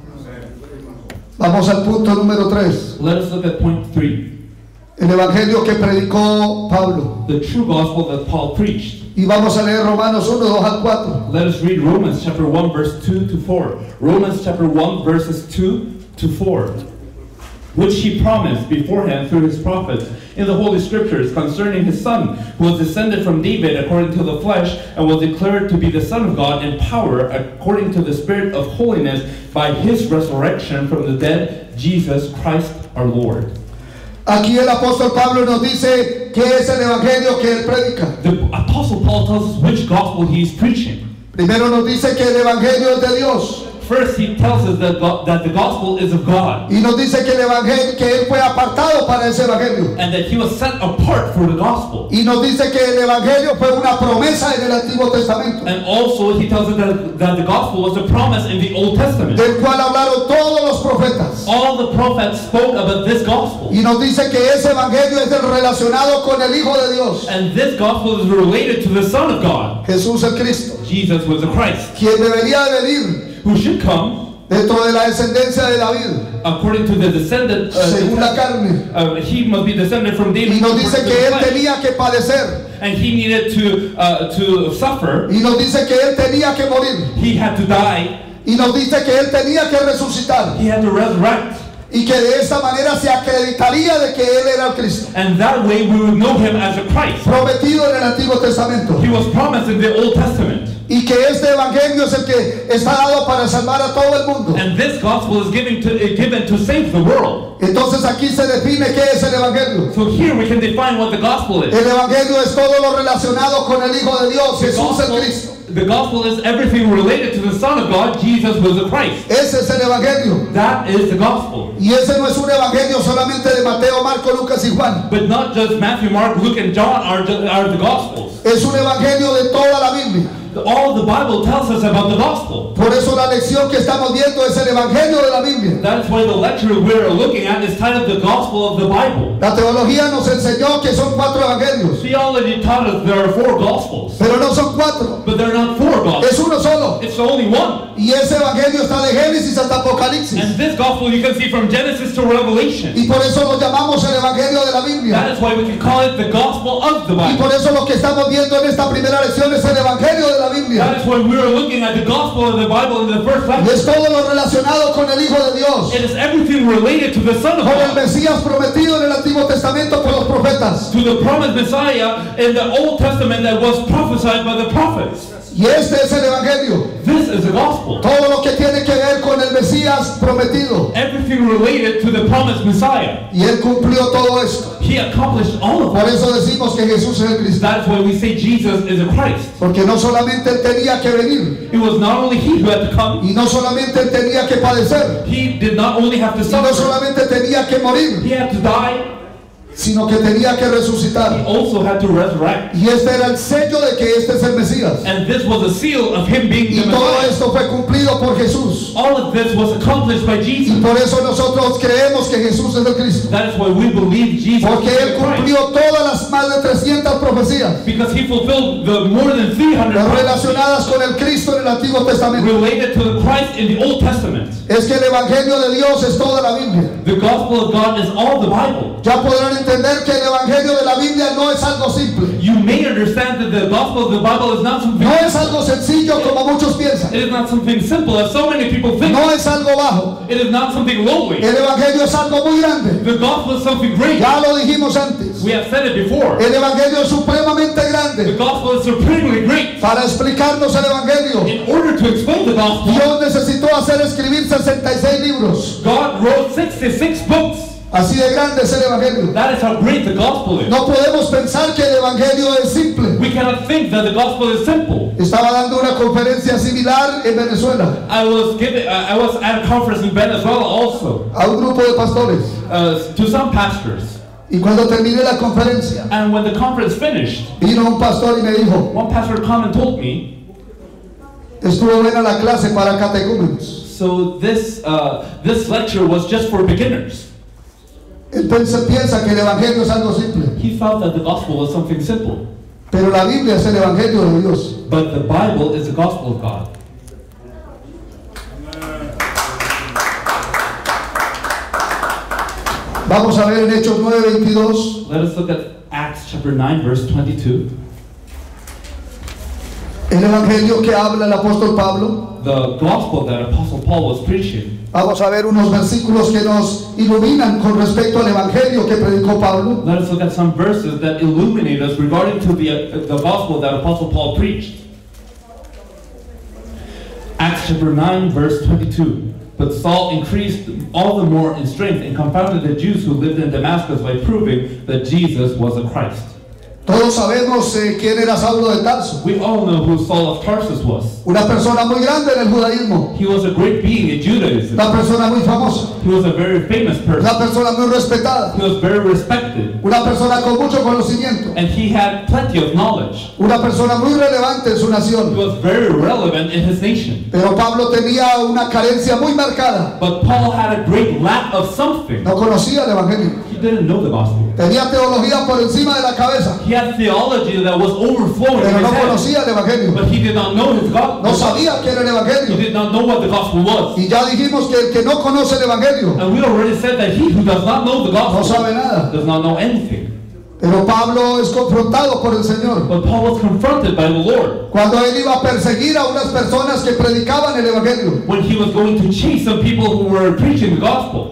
Vamos al punto número tres. Let us look at point three. El evangelio que predicó Pablo. The true gospel that Paul preached. Y vamos a leer Romanos uno, dos al cuatro. Let us read Romans chapter one verse two to four. Romans chapter one verses two to four. Which he promised beforehand through his prophets in the Holy Scriptures concerning his Son, who was descended from David according to the flesh, and was declared to be the Son of God in power according to the Spirit of holiness by his resurrection from the dead, Jesus Christ our Lord. Aquí el apóstol Pablo nos dice qué es el evangelio que él predica. The Apostle Paul tells us which gospel he is preaching. Primero nos dice que el evangelio es de Dios. First, he tells us that, God, that the gospel is of God. Y nos dice que el evangelio, que él fue apartado para ese evangelio. And that he was set apart for the gospel. Y nos dice que el evangelio fue una promesa en el Antiguo Testamento. And also he tells us that, that the gospel was a promise in the Old Testament. Del cual hablaron todos los profetas. All the prophets spoke about this gospel. Y nos dice que ese evangelio es el relacionado con el Hijo de Dios. And this gospel is related to the Son of God. Jesús el Cristo. Jesus was the Christ. Quien debería de venir. Who should come dentro de la descendencia de David, according to the descendant, uh, según la carne. Uh, he must be descended from David. Y nos dice que él tenía que padecer. And he needed to uh, to suffer. Y nos dice que él tenía que morir. He had to die. Y nos dice que él tenía que resucitar. He had to resurrect. Y que de esta manera se acreditaría de que él era el Cristo. And that way we would know him as a Christ. Prometido en el Antiguo Testamento. He was promised in the Old Testament. Y que este evangelio es el que está dado para salvar a todo el mundo. And this gospel is given to uh, given to save the world. Entonces aquí se define qué es el evangelio. So here we can define what the gospel is. El evangelio es todo lo relacionado con el Hijo de Dios, Jesús el Cristo. The gospel is everything related to the Son of God, Jesus was the Christ. Ese es el evangelio. That is the gospel. Y ese no es un evangelio solamente de Mateo, Marco, Lucas y Juan. But not just Matthew, Mark, Luke, and John are, are the gospels. Es un evangelio de toda la Biblia. All the Bible tells us about the gospel. Por eso la lección que estamos viendo es el evangelio de la Biblia. That's why the lecture we're looking at is titled the Gospel of the Bible. La teología nos enseñó que son cuatro evangelios. Theology taught us there are four gospels. Pero no son cuatro. But they're not four gospels. Es uno solo. It's only one. Y ese evangelio está de Génesis hasta Apocalipsis. And this gospel you can see from Genesis to Revelation. Y por eso lo llamamos el evangelio de la Biblia. That is why we can call it the gospel of the Bible. Y por eso lo que estamos viendo en esta primera lección es el evangelio de la Biblia. That is why we are looking at the gospel of the Bible in the first Y lecture. es todo lo relacionado con el Hijo de Dios. It is everything related to the Son of Con el God. Mesías prometido en el Antiguo Testamento por los profetas. To the promised Messiah in the Old Testament that was prophesied by the prophets. Y este es el evangelio. This is the gospel. Todo lo que tiene que ver con el Mesías prometido. Everything related to the promised Messiah. Y él cumplió todo esto. He accomplished all of Por it. eso decimos que Jesús es el Cristo. That's why we say Jesus is a Christ. Porque no solamente él tenía que venir. It was not only he who had to come. Y no solamente él tenía que padecer. He did not only have to Y no suffer. solamente tenía que morir. He had to die. Sino que tenía que He resucitar. also had to resurrect. Y este era el sello de que este es el Mesías. And this was a seal of him being Y the todo Messiah. esto fue cumplido por Jesús. All of this was accomplished by Y Jesus. por eso nosotros creemos que Jesús es el Cristo. That is why we believe Jesus Porque is él the Christ. cumplió todas las más de trescientas profecías Because he fulfilled the more than three hundred prophecies relacionadas con el Cristo en en el Antiguo Testamento related to the Christ in the Old Testament. es que el Evangelio de Dios es toda la Biblia. The gospel of God is all the Bible. Ya podrán entender que el Evangelio de la Biblia no es algo simple. You may understand that the gospel of the Bible is not something No es algo sencillo como muchos piensan. it is not something simple as so many people think. No es algo bajo. It is not something lowly. El Evangelio es algo muy grande. The gospel is something great. Ya lo dijimos antes. We have said it before. El Evangelio es supremamente The grande. gospel is supremely great. Para explicarnos el Evangelio, In order to explain the gospel, Dios necesitó hacer escribir sesenta y seis libros. God wrote sixty-six books. Así de grande es el Evangelio. That is how great the gospel is. No podemos pensar que el Evangelio es simple. We cannot think that the gospel is simple. Estaba dando una conferencia similar en Venezuela I was giving, uh, I was at a conference in Venezuela also a un grupo de pastores. uh, to some pastors. Y cuando terminé la conferencia, And when the conference finished, vino un pastor y me dijo, one pastor came and told me, estuvo buena la clase para catecúmenos. so this uh, this lecture was just for beginners. Él piensa, piensa que el Evangelio es algo simple, He thought that the gospel was something simple, pero la Biblia es el Evangelio de Dios. but the Bible is the gospel of God. Vamos a ver en Hechos nueve veintidós. Let us look at Acts chapter nine, verse twenty-two. El Evangelio que habla el apóstol Pablo. The gospel that Apostle Paul was preaching. Vamos a ver unos versículos que nos iluminan con respecto al Evangelio que predicó Pablo. Let us look at some verses that illuminate us regarding to the, uh, the gospel that Apostle Paul preached. Acts chapter nine, verse twenty-two. But Saul increased all the more in strength and confounded the Jews who lived in Damascus by proving that Jesus was the Christ. Todos sabemos eh, quién era Saulo de Tarso, We all know who Saul of Tarsus was. una persona muy grande en el judaísmo, He was a great being in Judaism. una persona muy famosa, He was a very famous person. una persona muy respetada, He was very respected. una persona con mucho conocimiento, And he had plenty of knowledge. una persona muy relevante en su He nación. was very relevant in his nation. Pero Pablo tenía una carencia muy marcada, But Paul had a great lack of something. no conocía el Evangelio, He didn't know the gospel. tenía teología por encima de la cabeza, He had theology that was overflowing in pero his no head. conocía el Evangelio, But he did not know his no gospel. sabía qué era el He Evangelio. did not know what the gospel was. Y ya dijimos que el que no conoce el Evangelio And we already said that he who does not know the no gospel sabe nada. does not know anything. Pero Pablo es confrontado por el Señor But Paul was confronted by the Lord cuando él iba a perseguir a unas personas que predicaban el Evangelio. when he was going to chase some people who were preaching the gospel.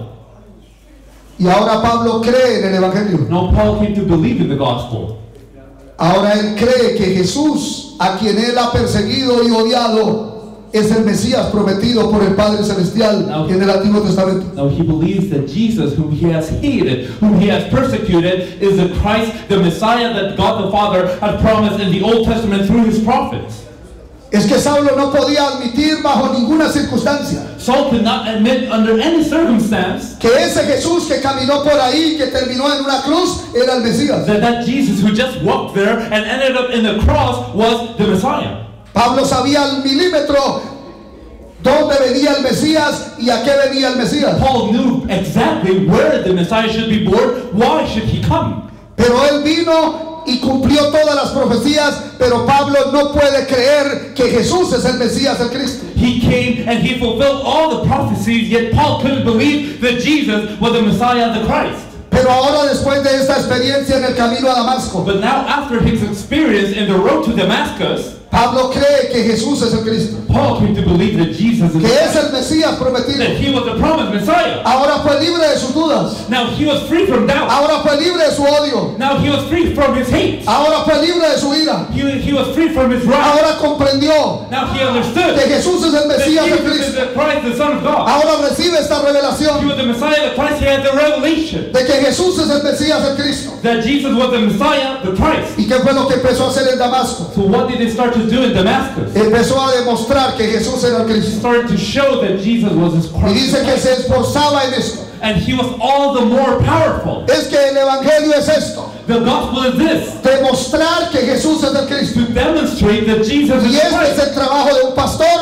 Y ahora Pablo cree en el Evangelio. Now Paul came to believe in the gospel. Ahora él cree que Jesús, a quien él ha perseguido y odiado, es el Mesías prometido por el Padre Celestial en el Antiguo Testamento. Now he believes that Jesus, whom he has hated, whom he has persecuted, is the Christ, the Messiah that God the Father had promised in the Old Testament through his prophets. Es que Saulo no podía admitir bajo ninguna circunstancia Saul could not admit under any circumstance que ese Jesús que caminó por ahí, que terminó en una cruz, era el Mesías. that that Jesus who just walked there and ended up in the cross was the Messiah. Pablo sabía al milímetro dónde venía el Mesías y a qué venía el Mesías. Paul knew exactly where the Messiah should be born, why should he come. Pero él vino y cumplió todas las profecías, pero Pablo no puede creer que Jesús es el Mesías, el Cristo. He came and he fulfilled all the prophecies, yet Paul couldn't believe that Jesus was the Messiah, the Christ. Pero ahora, después de esta experiencia en el camino a Damasco, But now after his experience in the road to Damascus, Pablo cree que Jesús es el Cristo, Paul came to believe that Jesus is que es the el Mesías prometido. that he was the promised Messiah. Ahora fue libre de sus dudas, Now he was free from doubt. ahora fue libre de su odio, Now he was free from his hate. ahora fue libre de su ira, He, he was free from his wrath. ahora comprendió Now he understood que Jesús es el that Mesías, el Jesus is Cristo. the Christ, the Son of God. Ahora recibe esta He revelación was the Messiah, the Christ. He had the revelation de que Jesús es el Mesías, el Cristo. that Jesus was the Messiah, the Christ. ¿Y qué fue lo que empezó a hacer en Damasco? So what did he start to do in Damascus? Empezó a demostrar que Jesús era el He Cristo. started to show that Jesus was his Y Christ. dice que se esforzaba en esto. And he was all the more powerful. Es que el Evangelio es esto: The gospel is this, demostrar que Jesús es el Cristo. to demonstrate that Jesus Y is este es Christ. el trabajo de un pastor o de una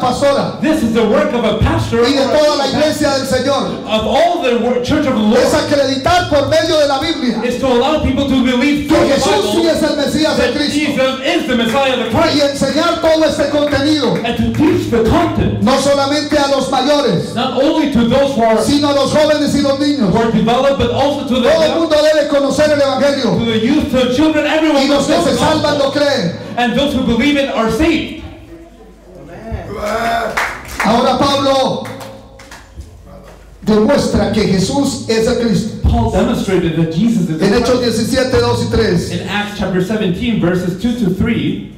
pastora This is the work of a pastor y de or a toda la pastor. iglesia del Señor. Of all the wor- church of the Lord Es acreditar por medio de la Biblia is to allow people to believe que through the Jesús sí Bible es el Mesías de that Cristo Jesus is the Messiah, the y Christ, enseñar todo este contenido and to teach the content no solamente a los mayores, not only to those who are, sino a los jóvenes y los niños. who are developed, but also to the Todo el young, mundo debe conocer el to Evangelio the youth, to the children, everyone y los must que know se the salvan gospel. lo creen. And those who believe it are saved. Ahora Pablo demuestra que Jesús es el Cristo. Paul demonstrated that Jesus is the En Hechos Christ. diecisiete, dos y tres. In Acts chapter seventeen, verses two to three,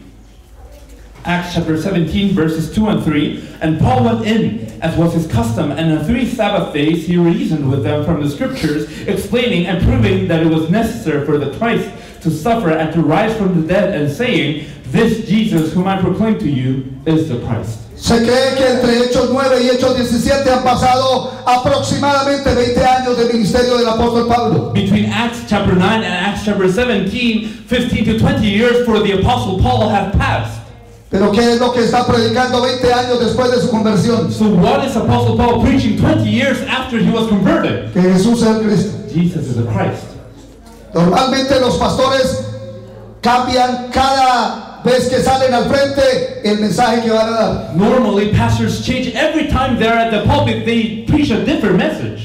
Acts chapter seventeen, verses two and three, and Paul went in, as was his custom, and on three Sabbath days he reasoned with them from the Scriptures, explaining and proving that it was necessary for the Christ to suffer and to rise from the dead, and saying, this Jesus whom I proclaim to you is the Christ. Se cree que entre Hechos nueve y Hechos diecisiete han pasado aproximadamente veinte años del ministerio del apóstol Pablo. Between Acts chapter nine and Acts chapter seventeen, fifteen to twenty years for the apostle Paul have passed. Pero ¿qué es lo que está predicando veinte años después de su conversión? So what is Apostle Paul preaching twenty years after he was converted? Que Jesús es el Cristo. Jesus is the Christ. Normalmente los pastores cambian cada vez que salen al frente el mensaje que van a dar. Normally, pastors change every time they're at the pulpit, they preach a different message.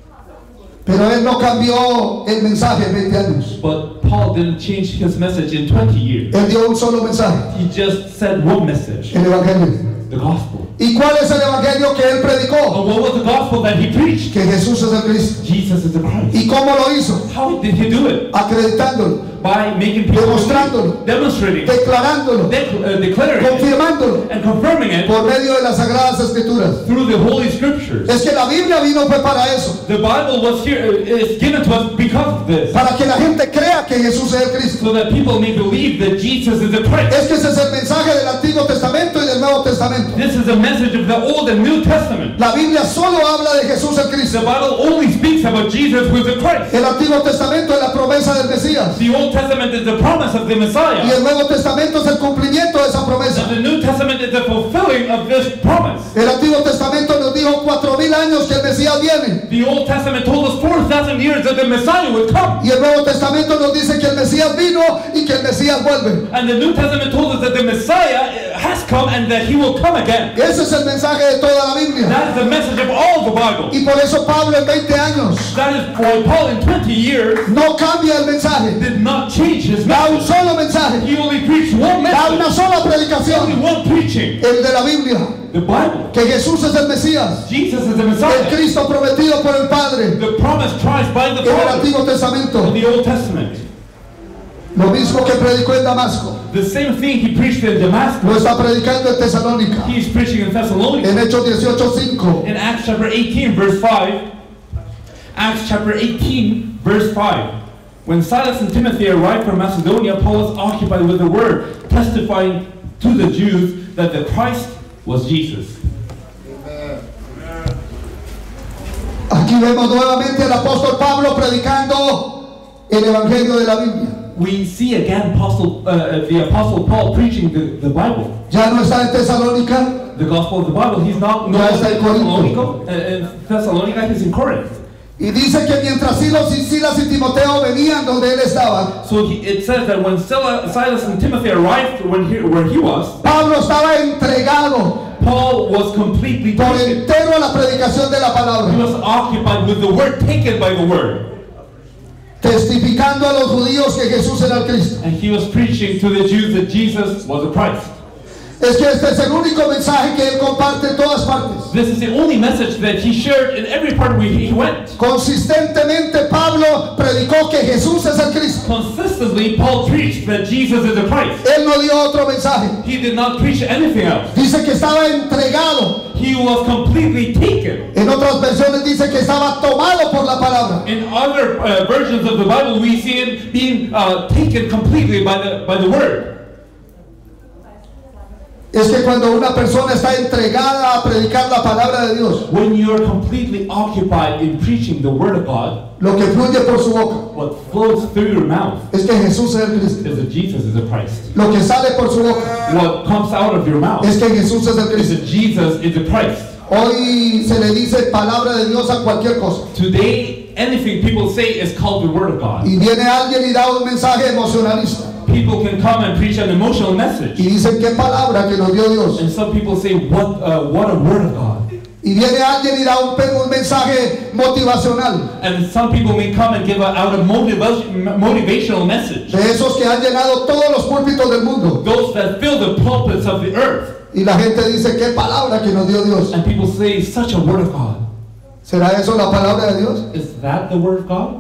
Pero él no cambió el mensaje en veinte años. But Paul didn't change his message in twenty years. Él dio un solo mensaje, He just said one message, el Evangelio. the gospel. ¿Y cuál es el Evangelio que él predicó? And what was the gospel that he preached? Que Jesús es el Cristo. Jesus is the Christ. ¿Y cómo lo hizo? How did he do it? Acreditándolo, By making people Demostrándolo. believe, demonstrating, declarándolo, de- uh, declaring it, confirmándolo and confirming it por medio de las Sagradas Escrituras. through the Holy Scriptures. Es que la Biblia vino fue para eso, The Bible was here, uh, is given to us because of this, para que la gente crea que Jesús es el Cristo. so that people may believe that Jesus is the Christ. Es que ese es el mensaje del Antiguo Testamento y del Nuevo Testamento. This is a message of the Old and New Testament. La Biblia solo habla de Jesús el The Cristo. Bible only speaks about Jesus who is the Christ. El Antiguo Testamento es la promesa del Mesías The Old Testament is the promise of the y Messiah. el Nuevo Testamento es el cumplimiento de esa promesa. And the New Testament is the fulfilling of this promise. El Antiguo Testamento nos dijo cuatro mil años que el Mesías viene The Old Testament told us four thousand years that the Messiah would come. y el Nuevo Testamento nos dice que el Mesías vino y que el Mesías vuelve. And the New Testament told us that the Messiah has come and that he will come again. Ese es el mensaje de toda la Biblia That is the message of all the Bible. y por eso Pablo en veinte años That is why Paul in twenty years no cambia el mensaje, did not change his da un message. solo mensaje, He only preached one da una message. sola Only predicación, one preaching. el de la Biblia, The Bible. que Jesús es el Mesías, Jesus is the el Messiah. Cristo prometido por el Padre The promise Christ by the en el Father Antiguo in Testamento. the Old Testament. Lo mismo que predicó en Damasco, The same thing he preached in Damascus. lo está predicando en Tesalónica. He's preaching in Thessalonica. En Hechos dieciocho cinco, In Acts chapter eighteen, verse five. Acts chapter eighteen, verse five. When Silas and Timothy arrived from Macedonia, Paul was occupied with the word, testifying to the Jews that the Christ was Jesus. aquí vemos nuevamente al apóstol Pablo predicando el Evangelio de la Biblia. We see again Apostle, uh, the Apostle Paul preaching the, the Bible. Ya no está en Tesalónica, The gospel of the Bible. He's not no Ya longer está en in Corinto. Thessalonica. Uh, in Thessalonica, he's in Corinth. y dice que mientras Silas y, Silas y Timoteo venían donde él estaba, So he, it says that when Sila- Silas and Timothy arrived when he, where he was, Pablo estaba entregado Paul was completely por taken. entero a la predicación de la He palabra, was occupied with the word, taken by the word. testificando a los judíos que Jesús era el Cristo. And he was preaching to the Jews that Jesus was the Christ. Es que este es el único mensaje que él comparte en todas partes. This is the only message that he shared in every part where he went. Consistentemente Pablo predicó que Jesús es el Cristo. Consistently, Paul preached that Jesus is the Christ. Él no dio otro mensaje. He did not preach anything else. Dice que estaba entregado. He was completely taken. En otras versiones dice que estaba tomado por la palabra. In other uh, versions of the Bible, we see him being uh, taken completely by the by the word. es que cuando una persona está entregada a predicar la palabra de Dios, when you are completely occupied in preaching the Word of God, lo que fluye por su boca what flows through your mouth es que Jesús es el Cristo. is that Jesus is the Christ. Lo que sale por su boca What comes out of your mouth es que Jesús es el is Cristo. that Jesus is the Christ. Hoy se le dice palabra de Dios a cualquier cosa. Today, anything people say is called the Word of God. Y viene alguien y da un mensaje emocionalista. People can come and preach an emotional message. Y dicen qué palabra que nos dio Dios. And some people say, what, uh, what a Word of God. Y viene alguien y da un, un mensaje motivacional. And some people may come and give a, out a motivation, motivational message. De esos que han llenado todos los púlpitos del mundo. Those that fill the pulpits of the earth. Y la gente dice qué palabra que nos dio Dios. And people say, such a Word of God. ¿Será eso la palabra de Dios? Is that the Word of God?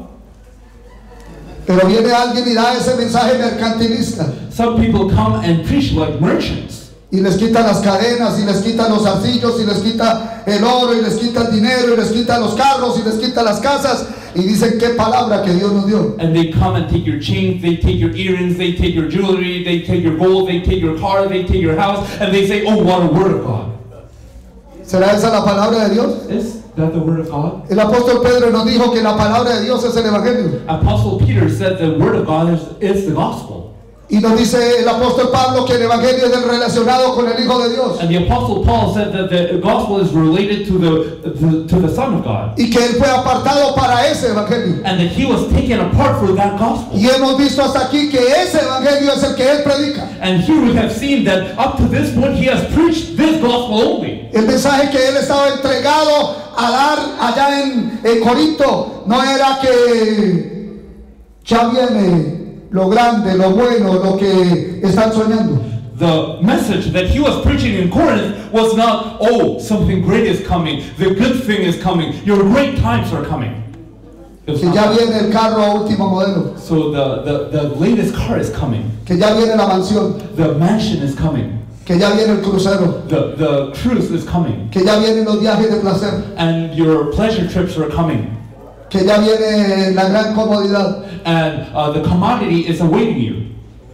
Pero viene alguien y da ese mensaje mercantilista. Some people come and preach like merchants. Y les quita las cadenas, y les quita los arcillos, y les quita el oro, y les quita el dinero, y les quita los carros, y les quita las casas. Y dicen qué palabra que Dios nos dio. And they come and take your chains, they take your earrings, they take your jewelry, they take your gold, they take your car, they take your house, and they say, oh, what a Word of God. ¿Será esa la palabra de Dios? Is that the Word of God? El apóstol Pedro nos dijo que la palabra de Dios es el Evangelio. Apostle Peter said the Word of God is, is the gospel. Y nos dice el apóstol Pablo que el Evangelio es el relacionado con el Hijo de Dios. And the Apostle Paul said that the gospel is related to the, to, to the Son of God. Y que él fue apartado para ese Evangelio. And that he was taken apart for that gospel. Y hemos visto hasta aquí que ese Evangelio es el que él predica. And here we have seen that up to this point he has preached this gospel only. El mensaje que él estaba entregado a dar allá en, en Corinto no era que ya viene lo grande, lo bueno, lo que están soñando. The message that he was preaching in Corinth was not, oh, something great is coming, the good thing is coming, your great times are coming. Que ya viene el carro a último modelo. So the, the, the latest car is coming. Que ya viene la mansión. The mansion is coming. Que ya viene el crucero. The, the cruise is coming. Que ya vienen los viajes de placer. And your pleasure trips are coming. Que ya viene la gran comodidad. And uh, the commodity is awaiting you.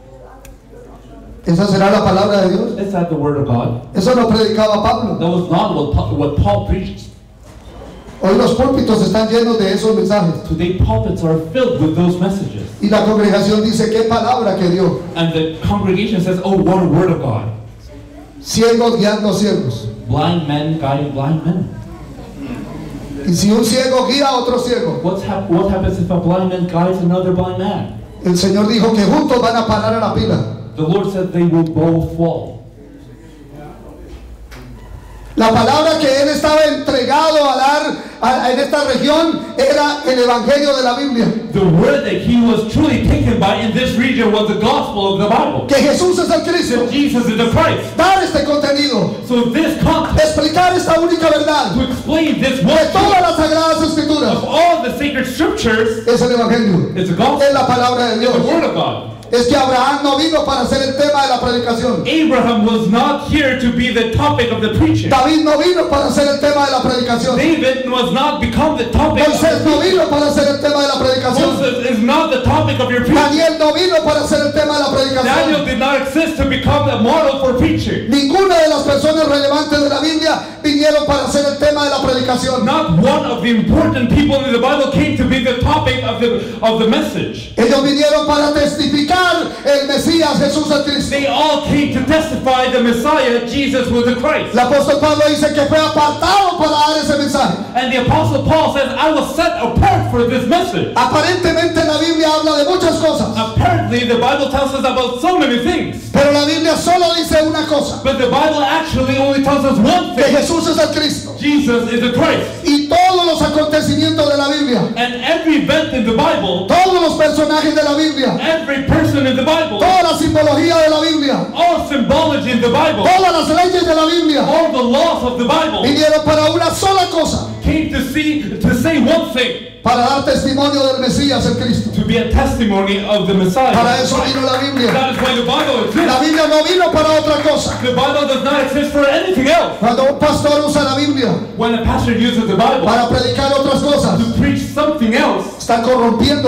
¿Esa será la palabra de Dios? Is that the Word of God? Eso no predicaba Pablo. That was not what, Pa- what Paul preached. Hoy los púlpitos están llenos de esos mensajes. Today pulpits are filled with those messages. Y la congregación dice qué palabra que dio. And the congregation says, oh, what a Word of God. Ciegos guiando ciegos. Blind men guiding blind men. Y si un ciego guía a otro ciego, What's hap- what happens if a blind man guides another blind man? el Señor dijo que juntos van a parar a la pila. The Lord said they will both fall. La palabra que él estaba entregado a dar a, a en esta región era el Evangelio de la Biblia. The word that he was truly taken by in this region was the gospel of the Bible. Que Jesús es el Cristo. That Jesus is the Christ. Dar este contenido, So this content, explicar esta única verdad to explain this de one todas las sagradas escrituras, of all the sacred scriptures, es el Evangelio, it's the gospel, es la palabra de it's the Dios. word of God. Es que Abraham no vino para ser el tema de la predicación. Abraham was not here to be the topic of the preaching. David no vino para ser el tema de la predicación. David was not become the topic of Moisés no vino para ser el tema de la predicación. Moses is not the topic of your preaching. Daniel no vino para ser el tema de la Daniel predicación. did not exist to become the model for preaching. Ninguna de las personas relevantes de la Biblia vinieron para ser el tema de la predicación. Not one of the important people in the Bible came to be the topic of the of the message. Ellos vinieron para testificar el Mesías, Jesús el Cristo. They all came to testify the Messiah, Jesus was the Christ. El apóstol Pablo dice que fue apartado para dar ese mensaje. And the Apostle Paul says, I was set apart for this message. Aparentemente la Biblia habla de muchas cosas, Apparently, the Bible tells us about so many things. pero la Biblia solo dice una cosa, But the Bible actually only tells us one que thing. Jesús es el Cristo. Jesus is the Christ. Y todos los acontecimientos de la Biblia, And every event in the Bible, todos los personajes de la Biblia, every person in the Bible, toda la simbología de la Biblia, all symbology in the Bible, todas las leyes de la Biblia all the laws of the Bible vinieron para una sola cosa, came to see to say one thing, para dar testimonio del Mesías el Cristo. to be a testimony of the Messiah. Para eso vino la Biblia. That is why the Bible exists. La Biblia no vino para otra cosa. The Bible does not exist for anything else. Cuando un pastor usa la Biblia When a pastor uses the Bible para predicar otras cosas, to preach something else, está corrompiendo la Biblia.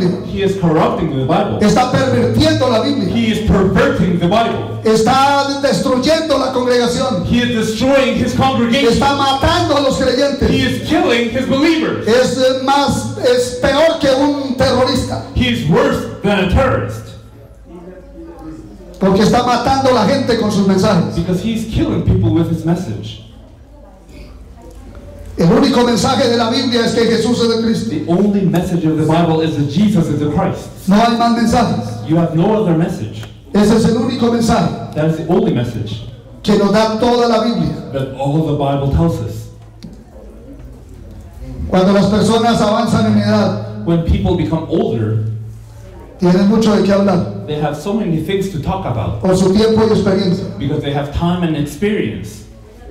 Biblia. He is corrupting the Bible. Está pervirtiendo la Biblia. He is perverting the Bible. Está destruyendo la congregación. He is destroying his congregation. Está matando a los creyentes. He is killing his believers. Es eh, más, es peor que un terrorista. He is worse than a terrorist. Porque está matando a la gente con sus mensajes. Because he is killing people with his message. El único mensaje de la Biblia es que Jesús es el Cristo. The only message of the Bible is that Jesus is the Christ. No hay más mensajes. You have no other message. Ese es el único mensaje That is the only message que nos da toda la Biblia. that all the Bible tells us. Cuando las personas avanzan en edad, When people become older, tienen mucho de qué hablar they have so many things to talk about por su tiempo y experiencia. because they have time and experience.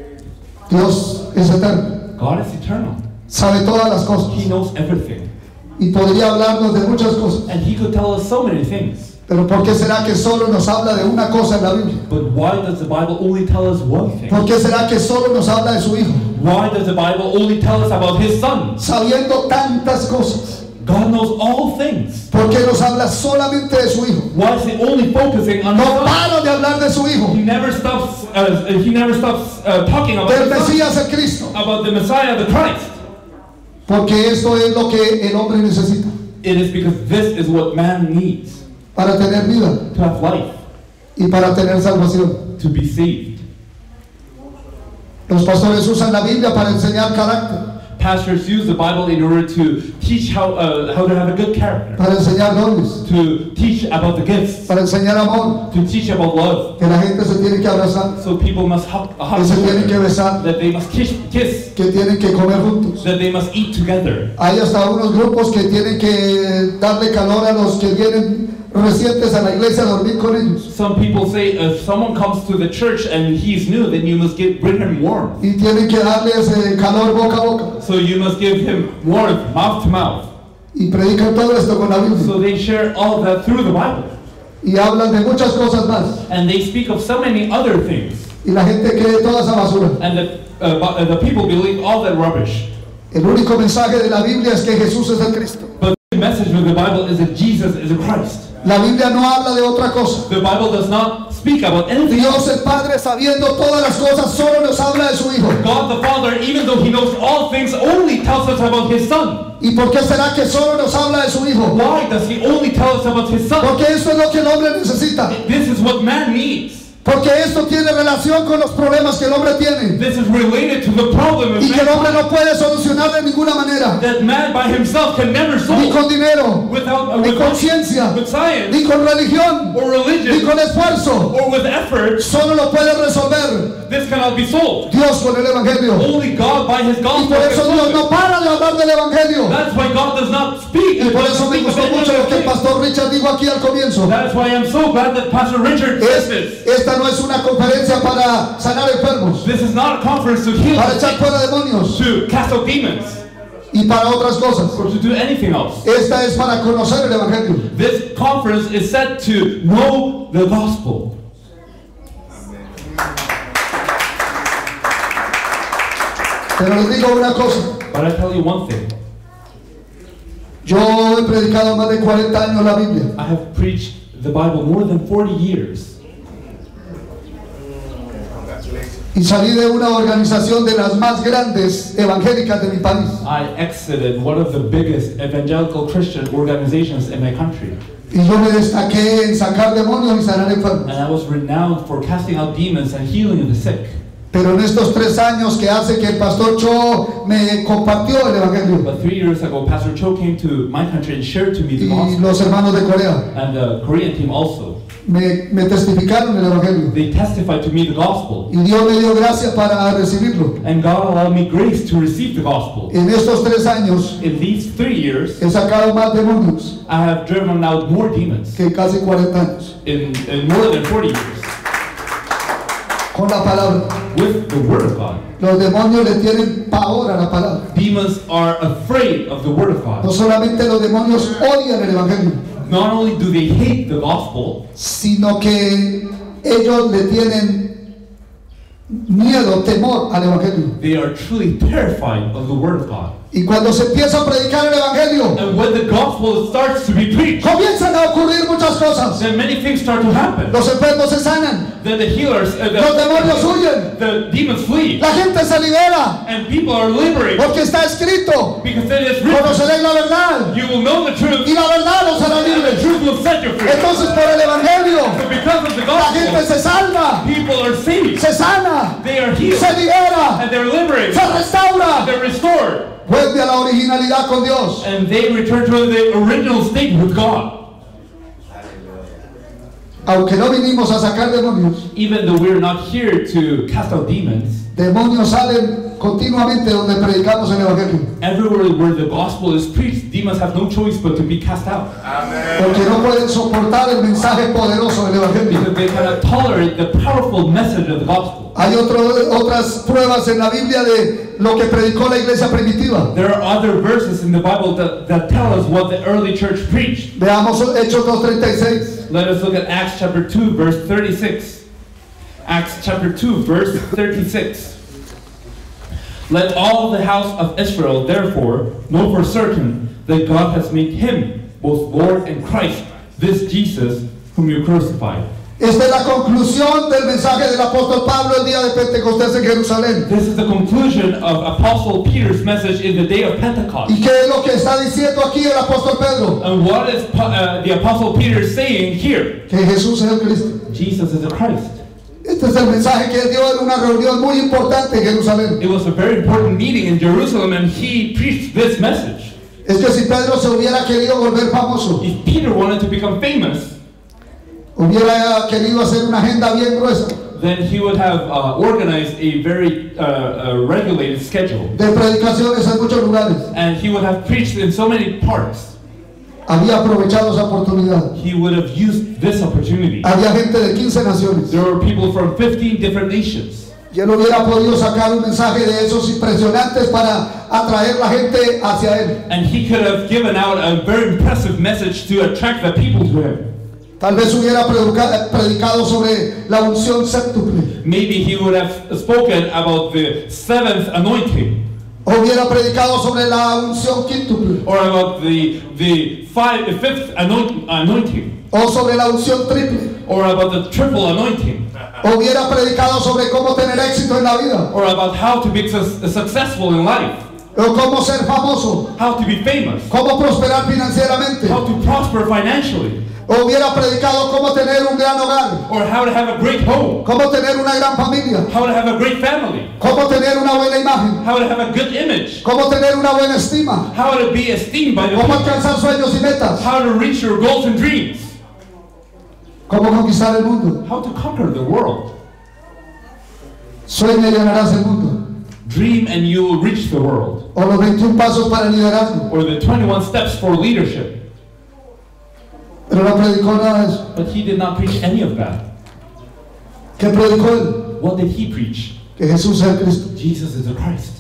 Dios es eterno, God is eternal. sabe todas las cosas He knows everything. y podría hablarnos de muchas cosas. And he could tell us so many things. Pero ¿por qué será que solo nos habla de una cosa en la Biblia? But why does the Bible only tell us one thing? ¿Por qué será que solo nos habla de su Hijo? Why does the Bible only tell us about his son? Sabiendo tantas cosas, God knows all things. ¿por qué nos habla solamente de su Hijo? Why is he only focusing on his No son? para de hablar de su Hijo, He never stops. Uh, he never stops uh, talking about del the son, Mesías el Cristo, about the Messiah, the Christ. porque esto es lo que el hombre necesita It is because this is what man needs para tener vida to have life, y para tener salvación. to be saved. Los pastores usan la Biblia para enseñar carácter, Pastors use the Bible in order to teach how uh, how to have a good character, para enseñar dones, to teach about the gifts, para enseñar amor, to teach about love. que la gente se tiene que abrazar, So people must hug, hug que se tienen que together, besar, that they must kiss, kiss, que tienen que comer juntos. that they must eat together. Hay hasta unos grupos que tienen que darle calor a los que vienen recientes a la iglesia a dormir con ellos. Some people say if someone comes to the church and he's new, then you must give, bring him warmth. Y tienen que darles eh, calor boca a boca. So you must give him warmth, mouth to mouth. Y predican todo esto con la Biblia. So they share all that through the Bible. Y hablan de muchas cosas más. And they speak of so many other things. Y la gente cree toda esa basura. And the, uh, bu- uh, the people believe all that rubbish. El único mensaje de la Biblia es que Jesús es el Cristo. But the message of the Bible is that Jesus is a Christ. La Biblia no habla de otra cosa. The Bible does not speak about anything else. Dios el Padre, sabiendo todas las cosas, solo nos habla de su Hijo. God the Father, even though he knows all things, only tells us about his Son. ¿Y por qué será que solo nos habla de su Hijo? Why does he only tell us about his Son? Porque esto es lo que el hombre necesita. This is what man needs. Porque esto tiene relación con los problemas que el hombre tiene. This is related to the problem of Y que el hombre man. no puede solucionar de ninguna manera. That man by himself can never Ni solve con dinero, without, uh, ni with, con ciencia, with science ni con religión, or ni religion con esfuerzo. or with effort. Solo lo puede resolver This cannot be solved. Dios con el Evangelio. Only God by his Y gospel por can eso Dios solve no it. para de hablar del Evangelio. That's why God does not speak. Y por eso me Speak of gustó any mucho other lo que el thing. pastor Richard dijo aquí al comienzo. That's why I'm so glad that Pastor Richard Es- said this. esta no es una conferencia para sanar enfermos, This is not a conference to heal, para echar fuera demonios to cast out demons, y para otras cosas. or to do anything else. Esta es para conocer el Evangelio. This conference is set to know the gospel. Pero les digo una cosa. But I tell you one thing. Yo he predicado más de cuarenta años la Biblia. I have preached the Bible more than forty years. Y salí de una organización de las más grandes evangélicas de mi país. I exited one of the biggest evangelical Christian organizations in my country. Y yo me destaqué en sacar demonios y sanar enfermos. And I was renowned for casting out demons and healing the sick. Pero en estos tres años que hace que el pastor Cho me compartió el Evangelio But three years ago, Pastor Cho came to my country and shared to me the y gospel. los hermanos de Corea And the Korean team also. me, me testificaron el Evangelio. They testified to me the gospel. Y Dios me dio gracia para recibirlo. And God allowed me grace to receive the gospel. En estos tres años In these three years, he sacado más demonios I have driven out more demons que casi cuarenta años in, in more than forty years con la palabra. with the word of God. Los demonios le tienen pavor a la palabra. Demons are afraid of the word of No God. solamente los demonios odian el Evangelio, Not only do they hate the gospel, sino que ellos le tienen miedo, temor al Evangelio. they are truly terrified of the word of God. Y cuando se empieza a predicar el evangelio, And when the gospel starts to be preached, comienzan a ocurrir muchas cosas. then many things start to happen. Los enfermos se sanan, Then the healers, uh, los demonios the, huyen, the demons flee, la gente se libera, and people are liberated porque está escrito, because it is written, conoceréis la verdad you will know the truth, y la verdad los hará and the libres. truth will set you free. Entonces por el evangelio, So because of the la gente gospel, se salva, people are saved, se sana, they are healed, se libera, and they're liberated, se restaura, they're restored, vuelve a la originalidad con Dios. and they return to the original state with God. Aunque no vinimos a sacar demonios, Even though we're not here to cast out demons, demonios salen continuamente donde predicamos el evangelio, everywhere where the gospel is preached, demons have no choice but to be cast out. porque no pueden soportar el mensaje poderoso del evangelio. Because they cannot tolerate the powerful message of the gospel. Hay otro, otras pruebas en la Biblia de lo que predicó la iglesia primitiva. There are other verses in the Bible that, that tell us what the early church preached. Veamos Hechos dos treinta y seis. Let us look at Acts chapter two, verse thirty-six. Acts chapter two, verse thirty-six. Let all the house of Israel therefore know for certain that God has made him both Lord and Christ, this Jesus whom you crucified. Esta es la conclusión del mensaje del apóstol Pablo el día de Pentecostés en Jerusalén. This is the conclusion of Apostle Peter's message in the day of Pentecost. ¿Y qué es lo que está diciendo aquí el apóstol Pedro? And what is uh, the Apostle Peter saying here? Que Jesús es el Cristo. Jesus is the Christ. Este es el mensaje que él dio en una reunión muy importante en Jerusalén. It was a very important meeting in Jerusalem, and he preached this message. Es que si Pedro se hubiera querido volver famoso, If Peter wanted to become famous, hubiera querido hacer una agenda bien gruesa then he would have uh, organized a very uh, uh, regulated schedule. de predicaciones en muchos lugares. And he would have preached in so many parts. Había aprovechado esa oportunidad. He would have used this opportunity. Había gente de quince naciones. There were people from fifteen different nations. Y él hubiera podido sacar un mensaje de esos impresionantes para atraer la gente hacia él. And he could have given out a very impressive message to attract the people to him. Tal vez hubiera predica- predicado sobre la unción séptuple. Maybe he would have spoken about the seventh anointing, O hubiera predicado sobre la unción quíntuple. or about the the five, the fifth anoint, anointing, O sobre la unción triple. or about the triple anointing, O hubiera predicado sobre cómo tener éxito en la vida. or about how to be su- successful in life, O cómo ser famoso. how to be famous, Cómo prosperar financieramente. how to prosper financially, O hubiera predicado cómo tener un gran hogar. or how to have a great home, Cómo tener una gran familia. how to have a great family, Cómo tener una buena imagen. how to have a good image, Cómo tener una buena estima. how to be esteemed by the Cómo people, alcanzar sueños y metas. how to reach your goals and dreams, Cómo conquistar el mundo. how to conquer the world. Sueña y ganarás el mundo. Dream and you will reach the world. O los veintiún pasos para el liderazgo. Or the twenty-one steps for leadership. Pero no predicó nada de eso. But he did not preach any of that. ¿Qué predicó él? What did he preach? Que Jesús es el Cristo. Jesus is the Christ.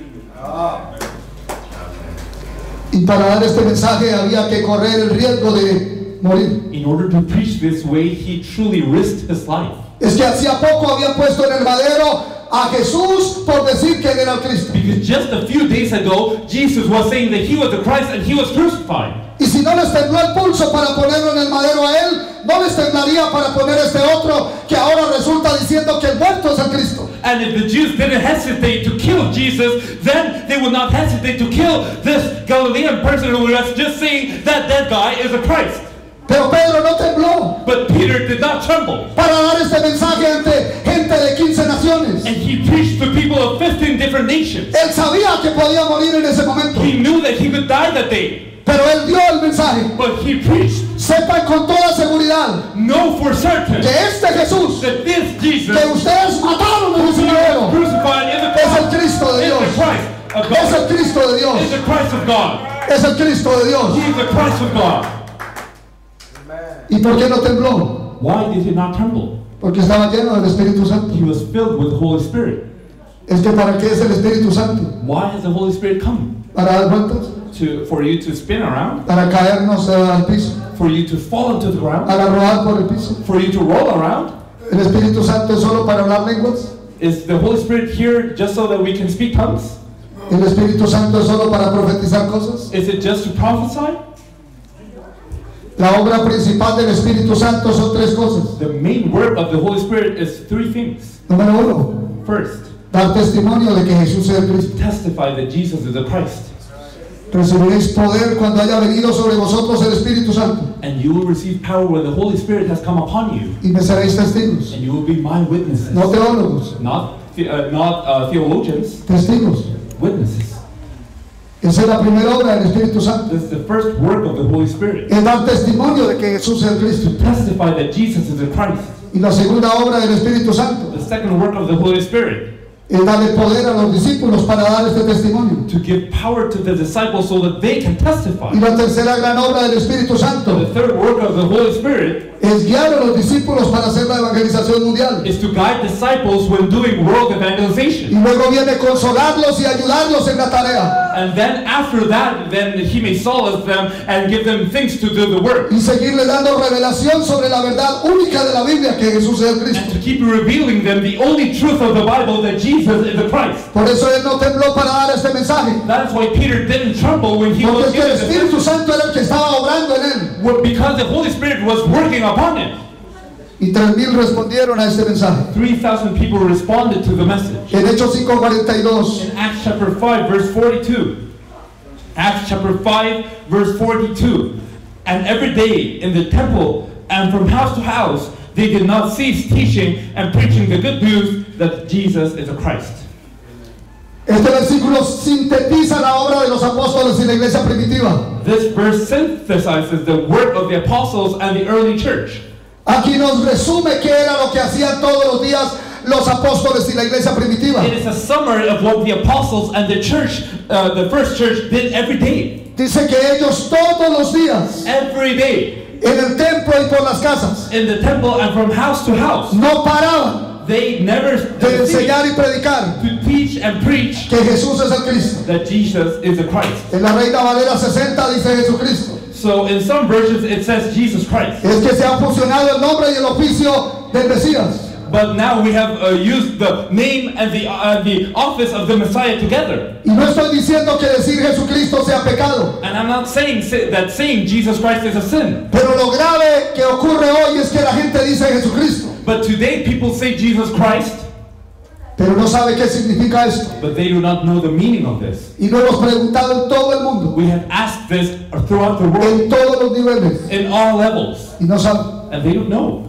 Y para dar este mensaje había que correr el riesgo de morir. In order to preach this way, he truly risked his life. Es que hacía poco habían puesto en el madero a Jesús por decir que él era el Cristo. Because just a few days ago, Jesus was saying that he was the Christ and he was crucified. Y si no les tembló el pulso para ponerlo en el madero a él, no les temblaría para poner este otro que ahora resulta diciendo que el muerto es el Cristo. And if the Jews didn't hesitate to kill Jesus, then they would not hesitate to kill this Galilean person who was just saying that that guy is a Christ. Pero Pedro no tembló But Peter did not tremble. para dar este mensaje ante gente de quince naciones. And he preached to people of fifteen different nations. Él sabía que podía morir en ese momento, He knew that he could die that day. pero él dio el mensaje. But he preached, Sepan con toda seguridad know for certain que este Jesús that this Jesus que ustedes mataron en ese madero crucified in the es el cross Cristo de is Dios. the Christ of Es el God. Cristo de Is Dios. the Christ of God. Es el Cristo de Dios. He is the Christ of God. ¿Y por qué no tembló? Why did he not tremble? Porque estaba lleno del Espíritu Santo. He was filled with the Holy Spirit. Es que ¿para qué es el Espíritu Santo? Why has the Holy Spirit come? Para dar vueltas, To, for you to spin around, para caernos eh, al piso, for you to fall into the ground, para rodar por el piso. for you to roll around. El Espíritu Santo es solo para hablar lenguas. Is the Holy Spirit here just so that we can speak tongues? ¿El Espíritu Santo es solo para profetizar cosas? Is it just to prophesy? La obra principal del Espíritu Santo son tres cosas. The main work of the Holy Spirit is three things. Número uno, First, dar testimonio de que Jesús es el Cristo. testify that Jesus is the Christ. Recibiréis poder cuando haya venido sobre vosotros el Espíritu Santo, And you will receive power when the Holy Spirit has come upon you. y me seréis testigos, And you will be my witnesses. no teólogos, Not, the- uh, not uh, theologians, testigos. witnesses. Esa es la primera obra del Espíritu Santo, This is the first work of the Holy Spirit. es dar testimonio de que Jesús es el Cristo. Testify that Jesus is the Christ. Y la segunda obra del Espíritu Santo The second work of the Holy Spirit, es darle poder a los discípulos para dar este testimonio. to give power to the disciples so that they can testify. Y la tercera gran obra del Espíritu Santo The third work of the Holy Spirit es guiar a los discípulos para hacer la evangelización mundial. is to guide disciples when doing world Y evangelization. luego viene consolarlos y ayudarlos en la tarea. And then after that, then he may solace them and give them things to do the work. Y seguirle dando revelación sobre la verdad única de la Biblia, que Jesús es el And Cristo. to keep revealing them the only truth of the Bible, that Jesus is the Christ. Por eso él no tembló para dar este mensaje, That's why Peter didn't tremble when he porque was es que el given Espíritu this, Santo era el que estaba obrando en él. well, because the Holy Spirit was working upon him. Y tres mil respondieron a este mensaje. three thousand people responded to the message. En Hechos cinco cuarenta y dos, In Acts chapter five, verse forty-two. Acts chapter five, verse forty-two. And every day in the temple and from house to house, they did not cease teaching and preaching the good news that Jesus is the Christ. este versículo sintetiza la obra de los apóstoles y la iglesia primitiva. This verse synthesizes the work of the apostles and the early church. Aquí nos resume qué era lo que hacían todos los días los apóstoles y la iglesia primitiva. It is a summary of what the apostles and the church, uh, the first church, did every day. Dice que ellos todos los días, Every day. en el templo y por las casas, In the temple and from house to house. no paraban They never de ceased enseñar y predicar to teach and preach que Jesús es el Cristo. that Jesus is the Christ. En la Reina Valera sesenta dice Jesucristo. So in some versions it says Jesus Christ. Es que se han fusionado el nombre y el oficio del Mesías. But now we have uh, used the name and the, uh, the office of the Messiah together. Y no estoy diciendo que decir Jesucristo sea pecado, And I'm not saying say, that saying Jesus Christ is a sin. pero lo grave que ocurre hoy es que la gente dice Jesucristo, But today people say Jesus Christ, pero no sabe qué significa esto. but they do not know the meaning of this. Y lo hemos preguntado en todo el mundo, We have asked this throughout the world, en todos los niveles, in all levels, y no saben and they don't know.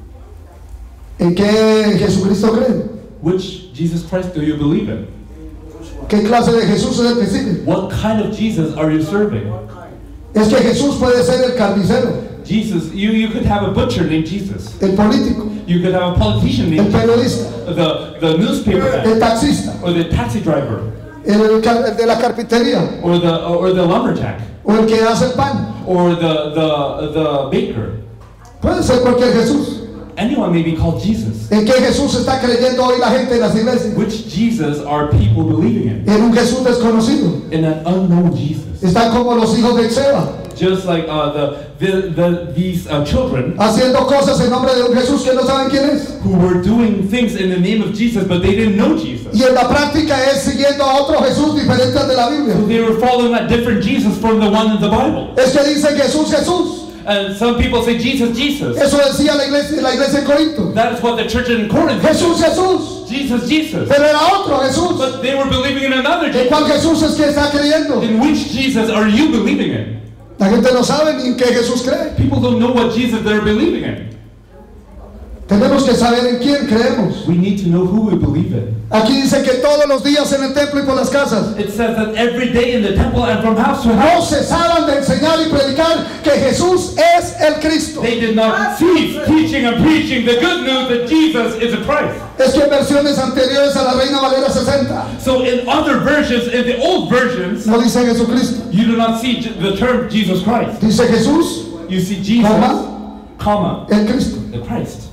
en qué Jesucristo creen. Which Jesus Christ do you believe in? ¿Qué clase de Jesús es el que siguen? What kind of Jesus are you serving? Es que Jesús puede ser el carnicero, Jesus, you, you could have a butcher named Jesus. el político, You could have a politician el named Jesus. periodista, The, the newspaper el guy, taxista, or the taxi driver, el, car- el de la carpintería, or the, or the lumberjack, o el que hace el pan. or the, the, the baker. Puede ser cualquier Jesús. Anyone may be called Jesus. ¿En qué Jesús está creyendo hoy la gente en las iglesias? Which Jesus are people believing in? En un Jesús desconocido. In an unknown Jesus. Están como los hijos de Exeba, Just like uh, the, the, the, these uh, children haciendo cosas en nombre de un Jesús que no saben quién es. who were doing things in the name of Jesus, but they didn't know Jesus. Y en la práctica es siguiendo a otro Jesús diferente al de la Biblia. So they were following a different Jesus from the one in the Bible. Es que dicen Jesús, Jesús. And some people say Jesus, Jesus. Eso decía la iglesia, la iglesia en Corinto. That is what the church in Corinth Jesús, said. Jesús. Jesus, Jesus. Pero era otro Jesús. But they were believing in another ¿En Jesus. cuál Jesús es que está creyendo? In which Jesus are you believing in? La gente no sabe ni en qué Jesús cree. People don't know what Jesus they're believing in. Tenemos que saber en quién creemos. We need to know who we believe in. Aquí dice que todos los días en el templo y por las casas It says that every day in the temple and from house to no house, cesaban de enseñar y predicar que Jesús es el Cristo. they did not cease teaching and preaching the good news that Jesus is a Christ. Es que en versiones anteriores a la Reina Valera sesenta So in other versions, in the old versions, no dice Jesucristo, you do not see j- the term Jesus Christ. dice Jesús, You see Jesus, Comma. comma, el Cristo. the Christ.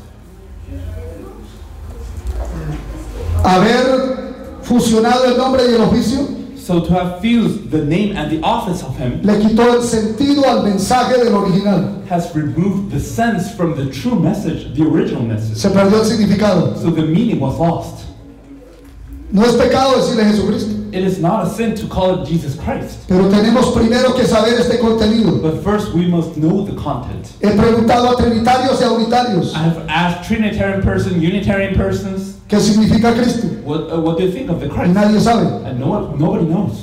Haber fusionado el nombre y el oficio So to have fused the name and the office of him le quitó el sentido al mensaje del original. has removed the sense from the true message, the original message. Se perdió el significado. So the meaning was lost. No es pecado decirle Jesucristo. It is not a sin to call it Jesus Christ. Pero tenemos primero que saber este contenido. But first we must know the content. He preguntado a trinitarios y a unitarios, I have asked Trinitarian person, Unitarian persons, ¿qué significa Cristo? what, uh, what they think of the Y Christ. nadie sabe. And no one, nobody knows.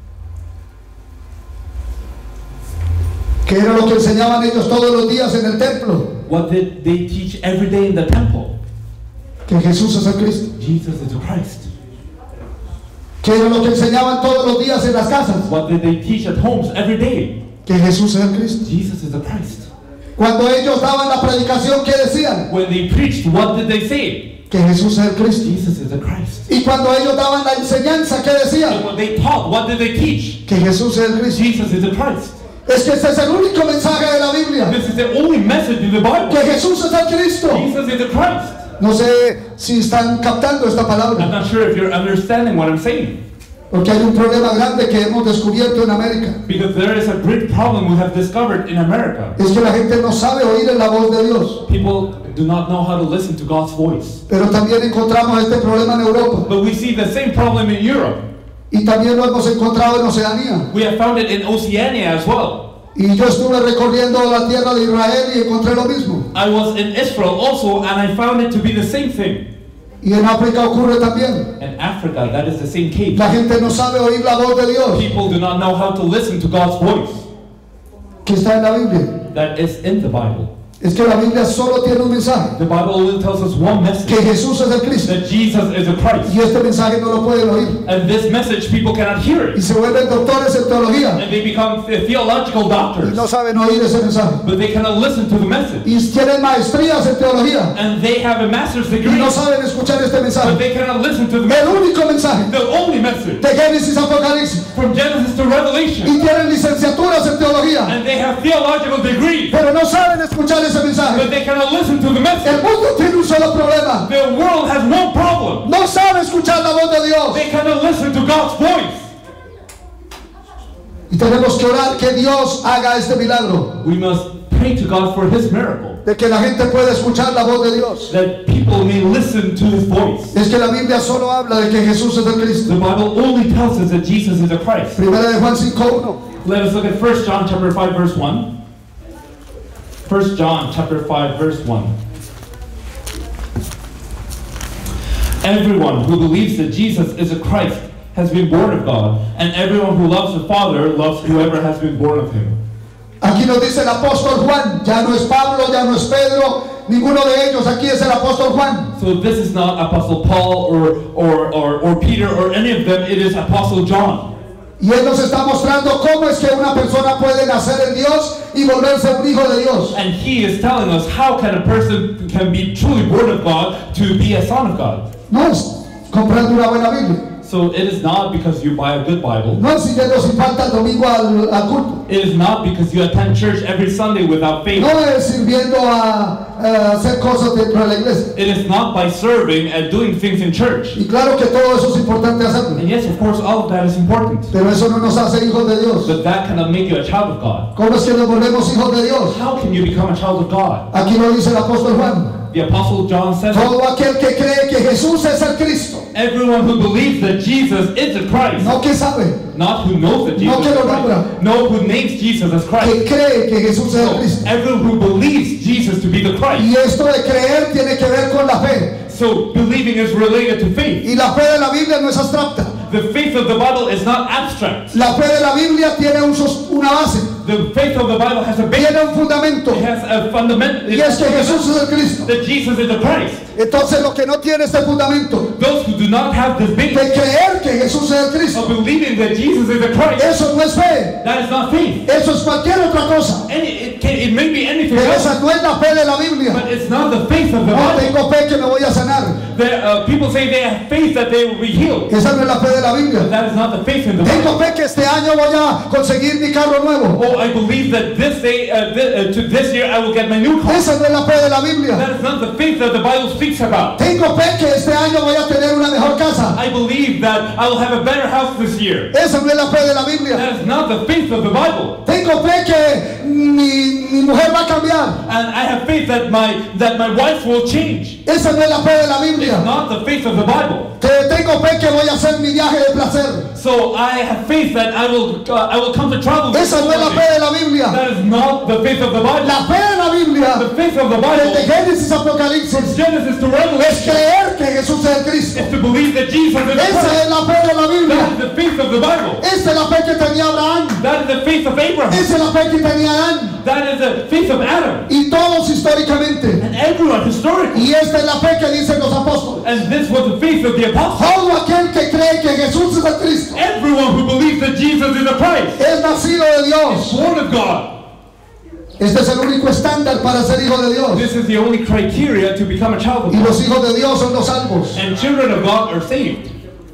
¿Qué era lo que enseñaban ellos todos los días en el templo? What did they teach every day in the temple? Que Jesús es el Cristo. Jesus is the Christ. ¿Qué era lo que enseñaban todos los días en las casas? What did they teach at homes every day? Que Jesús es el Cristo. Jesus is the Christ. Cuando ellos daban la predicación, ¿qué decían? When they preached, what did they say? Que Jesús es el Cristo. Jesus is the Christ. Y cuando ellos daban la enseñanza, ¿qué And decían? when they taught, what did they teach? Que Jesús es el Cristo. Jesus is the Christ. Es que este es el único mensaje de la Biblia. This is the only message in the Bible. Que Jesús es el Cristo. Jesus is the Christ. No sé si están captando esta I'm palabra, not sure if you're understanding what I'm saying. porque hay un problema grande que hemos descubierto en América. Because there is a great problem we have discovered in America. Es que la gente no sabe oír la voz de Dios. People do not know how to listen to God's voice. Pero también encontramos este problema en Europa. But we see the same problem in Europe. Y también lo hemos encontrado en Oceanía. We have found it in Oceania as well. Y yo estuve recorriendo la tierra de Israel y encontré lo mismo. I was in Israel also, and I found it to be the same thing. Y en África ocurre también. In Africa, that is the same case. La gente no sabe oír la voz de Dios, People do not know how to listen to God's voice. que está en la Biblia. That is in the Bible. Es que la Biblia solo tiene un mensaje, The Bible only tells us one que message, Jesús es el Cristo. that Jesus is the Christ. Y este mensaje no lo pueden oír. And this message, people cannot hear Y it. se vuelven doctores en teología And they become the- theological y doctors. no saben oír ese mensaje. But they cannot listen to the message. Y tienen maestrías en teología And they have a master's y degree. no saben escuchar este But mensaje. they cannot listen to the El message. único mensaje The only message. de Génesis a Apocalipsis. From Genesis to Revelation. Y tienen licenciaturas en teología, And they have theological degrees. pero no saben escuchar ese But mensaje. they cannot listen to the El message. mundo tiene un solo problema. The world has one problem. No sabe escuchar la voz de Dios. They cannot listen to God's voice. Y tenemos que orar que Dios haga este milagro, We must pray to God for His miracle. de que la gente pueda escuchar la voz de Dios. That people may listen to His voice. Es que la Biblia solo habla de que Jesús es el The Cristo. Bible only tells us that Jesus is the Christ. Primera de Juan cinco uno. Let us look at First John chapter five verse one. First John chapter five verse one. Everyone who believes that Jesus is a Christ has been born of God, and everyone who loves the Father loves whoever has been born of Him. Aquí nos dice el apóstol Juan, ya no es Pablo, ya no es Pedro, ninguno de ellos, aquí es el apóstol Juan. So this is not Apostle Paul or, or, or, or Peter or any of them, it is Apostle John. Y él nos está mostrando cómo es que una persona puede nacer en Dios y volverse un hijo de Dios. And he is telling us how can a person can be truly born of God to be a son of God. No es comprando una buena Biblia, So it is not because you buy a good Bible. no es yendo sin falta el domingo al, al culto, It is not because you attend church every Sunday without faith. no es sirviendo a, a hacer cosas dentro de la iglesia. It is not by serving and doing things in church. Y claro que todo eso es importante hacerlo, And yes, of course, all of that is important. pero eso no nos hace hijos de Dios. But that cannot make you a child of God. ¿Cómo es que nos volvemos hijos de Dios? How can you become a child of God? Aquí lo dice el apóstol Juan. The Apostle John says, Todo aquel que cree que Jesús es el Cristo, everyone who believes that Jesus is the Christ, no que sabe, not who knows that Jesus No is que lo Christ, nombra. no who names Jesus as Christ. que cree que Jesús es el No, Cristo. everyone who believes Jesus to be the Christ. Y esto de creer tiene que ver con la fe. So believing is related to faith. Y la fe de la Biblia no es abstracta. The faith of the Bible is not abstract. La fe de la Biblia tiene un sos- una base, The faith of the Bible has a base. tiene un fundamento. It has a fundament. Y es que Jesús es el Cristo. That Jesus is the Christ. Entonces lo que no tiene este fundamento Those who do not have this base de creer que Jesús es el Cristo, of believing that Jesus is the Christ, eso no es fe. that is not faith. Eso es cualquier otra cosa. And it, it, can, it may be anything Pero else, esa no es la fe de la Biblia. but it's not the faith of the No, Bible. tengo fe que me voy a sanar. There, uh, people say they have faith that they will be healed. Esa no es la fe de la But Biblia. that is not the faith in the Bible. Tengo fe que este año voy a conseguir mi carro nuevo. Oh, I believe that this day, uh, thi- uh, to this year, I will get my new car. Esa no es la fe de la Biblia. That is not the faith that the Bible speaks about. Tengo fe que este año voy a tener una mejor casa. I believe that I will have a better house this year. Esa no es la fe de la Biblia. That is not the faith of the Bible. Tengo tengo fe que mi, mi mujer va a cambiar. And I have faith that my that my wife will change. Esa no es la fe de la It's Biblia. not the faith of the Bible. Que tengo fe que voy a hacer mi viaje de placer. So I have faith that I will uh, I will come to travel. Esa no es la fe de la Biblia. That is not the faith of the Bible. La fe de la Biblia, The faith of the desde Bible, Génesis a Apocalipsis, from Genesis to es Revelation, creer que Jesús es el Cristo. is to believe that Jesus is the Esa Christ. es la fe de la That Biblia. is the faith of the Bible. Esa es la fe que tenía Abraham. That is the faith of Abraham. Esa es la fe que tenía Adán. That is the faith of Adam. Y todos históricamente. And everyone historically. Y esta es la fe que dicen los apóstoles. And this was the faith of the apostles. Todo aquel que cree que Jesús es el Cristo Everyone who believes that Jesus is the Christ es nacido de is Dios. born of God. Este es el único estándar para ser hijo de Dios. This is the only criteria to become a child of Y God. los hijos de Dios son los salvos. And children of God are saved.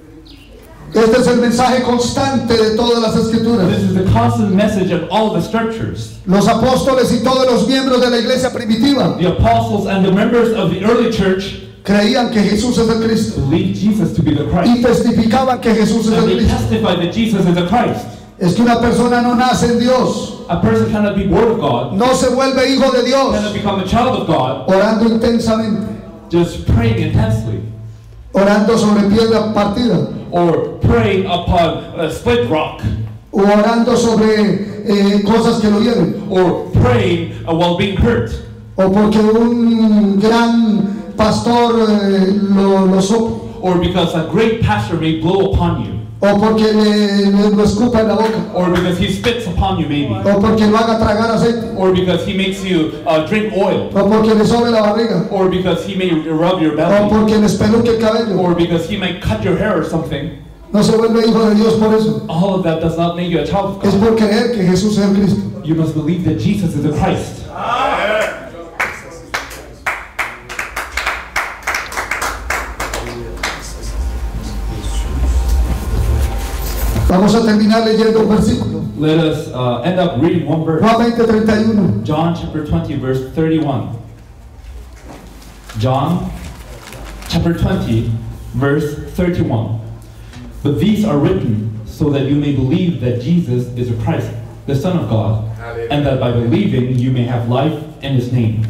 Este es el mensaje constante de todas las escrituras. This is the constant message of all the scriptures. Los apóstoles y todos los miembros de la iglesia primitiva The apostles and the members of the early church creían que Jesús es el Cristo believed Jesus to be the y Christ. testificaban que Jesús es And el they Cristo. testified that Jesus is the Christ. Es que una persona no nace en Dios, A person cannot be born of God, no se vuelve hijo de Dios cannot become a child of God, orando intensamente, just praying intensely, orando sobre piedra partida, or praying upon a split rock, o orando sobre eh, cosas que lo hieren, or praying uh, while being hurt, o porque un gran pastor eh, lo, lo sopla, or because a great pastor may blow upon you, o porque le, le- lo escupa en la boca, or because he spits upon you maybe, o porque lo haga tragar aceite, or because he makes you uh, drink oil, o porque le sobe la barriga, or because he may rub your o belly, porque le espeluque el cabello. or because he might cut your hair or something. No se vuelve hijo de Dios por eso. All of that does not make you a child of Es God. por creer que Jesús es el Cristo. You must believe that Jesus is the Christ. Vamos a terminar leyendo un versículo. Let us uh, end up reading one verse. Juan veinte, treinta y uno. John chapter twenty, verse thirty-one. John chapter twenty, verse thirty-one. But these are written so that you may believe that Jesus is the Christ, the Son of God, and that by believing you may have life in His name.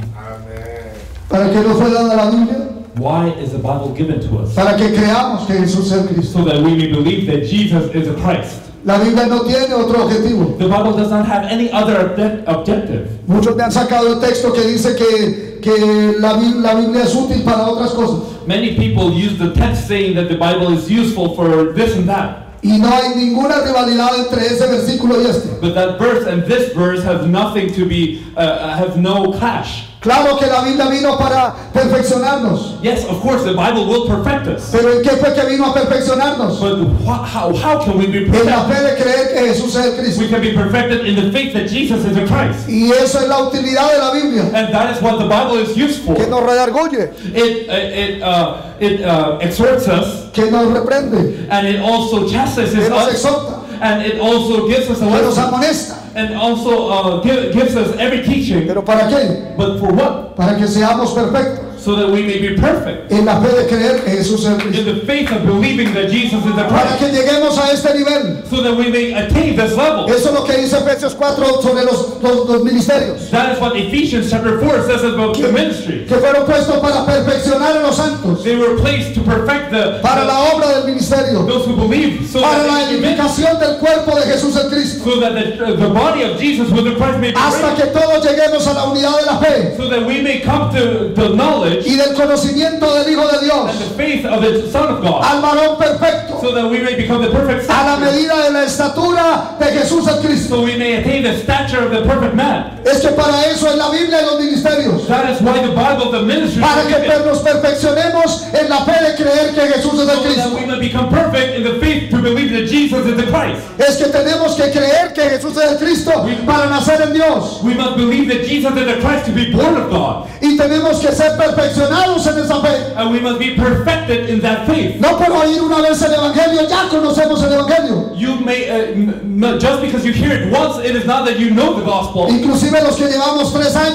¿Para qué nos fue dada la Biblia? Why is the Bible given to us? Para que creamos que Jesús es el Cristo. So that we may believe that Jesus is the Christ. La Biblia no tiene otro objetivo. The Bible does not have any other obje- objective. Muchos me han sacado el texto que dice que, que la, Bi- la Biblia es útil para otras cosas. Many people use the text saying that the Bible is useful for this and that. Y no hay ninguna rivalidad entre ese versículo y este. But that verse and this verse have nothing to be, uh, have no clash. Claro que la Biblia vino para perfeccionarnos. Yes, of course, the Bible will perfect us. Pero ¿en qué fue que vino a perfeccionarnos? But wh- how, how can we be En la perfected? fe de creer que Jesús es el Cristo. We can be perfected in the faith that Jesus is the Christ. Y eso es la utilidad de la Biblia. And that is what the Bible is used for. Que nos redarguye, It, it, uh, it uh, exhorts us, que nos reprende, and it also chastises que nos us, exhorta, and it also gives us a que nos lesson, amonesta. and also uh, give, gives us every teaching. ¿Pero para qué? But for what? Para que seamos perfectos. So that we may be perfect. En la fe de creer que Jesús es el In Cristo. the faith of believing that Jesus is the Para Christ. que lleguemos a este nivel. So that we may attain this level. Eso es lo que dice Efesios cuatro sobre los, los, los ministerios. That is what Ephesians chapter four says about the ministry. Que fueron puestos para perfeccionar a los santos. They were placed to perfect the, Para the la obra del ministerio. those who believe, so Para that, la they may be made- edificación del cuerpo de Jesús el Cristo. so that the, the body of Jesus with the Christ may be Hasta raised, que todos lleguemos a la unidad de la fe so that we may come to the knowledge y del conocimiento del Hijo de and Dios. the faith of the Son of God, Al varón perfecto. so that we may become the perfect A la stature, medida de la estatura de Jesús el Cristo. so we may attain the stature of the perfect man. Es que para eso es la Biblia y los ministerios. That is why the Bible, the ministry, is Para que given, nos perfeccionemos en la fe de creer que Jesús es el so that Cristo. we may become perfect in the faith to believe that Jesus is the Christ. Es que tenemos que creer que Jesús es el Cristo para nacer en Dios. We must believe that Jesus is the Christ to be born of God, Y tenemos que ser perfeccionados en esa fe. and we must be perfected in that faith. No por oír una vez el Evangelio, ya conocemos el Evangelio. You may, uh, n- n- just because you hear it once, it is not that you know the gospel. Inclusive los que llevamos tres años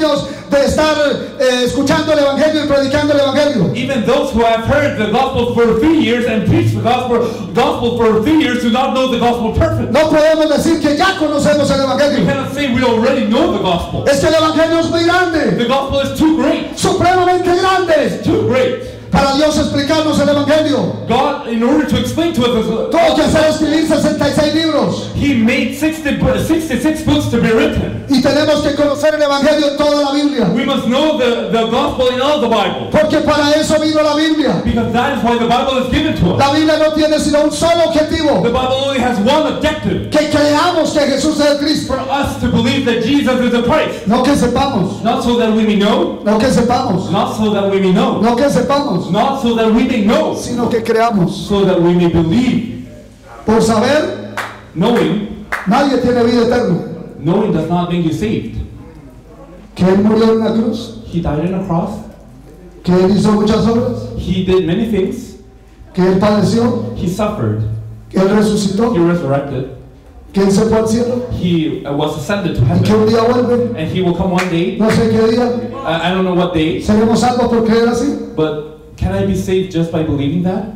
de estar eh, escuchando el Evangelio y predicando el Evangelio. Even those who have heard the gospel for three years and preached the gospel, gospel for three years do not know the gospel perfect. No podemos decir que ya conocemos el We Evangelio. cannot say we already know the gospel. Es que el Evangelio es muy grande, The gospel is too great, supremamente grande, too great. para Dios explicarnos el Evangelio. God, in order to explain to us, Tuvo que hacer escribir sesenta y seis libros. He made sixty, sixty-six books to be written. Y tenemos que conocer el Evangelio en toda la Biblia. We must know the, the gospel in all the Bible. Porque para eso vino la Biblia. Because that is why the Bible is given to us. La Biblia no tiene sino un solo objetivo: The Bible only has one objective. que creamos que Jesús es el Cristo. For us to believe that Jesus is the Christ. No que sepamos, Not so that we may know. no que sepamos, Not so that we may know. no que sepamos, Not so that we may know. sino que creamos. So that we may believe. Por saber, Knowing, nadie tiene vida eterna. knowing does not make you saved. Que Él murió en la cruz, He died on a cross. que Él hizo muchas obras, He did many things. que Él padeció, He suffered. que Él resucitó, He resurrected. que Él se fue al cielo He uh, was ascended to y que un heaven. día vuelve. And he will come one day. No sé qué día. I, I don't know what day. ¿Seremos salvos por creer así? But can I be saved just by believing that?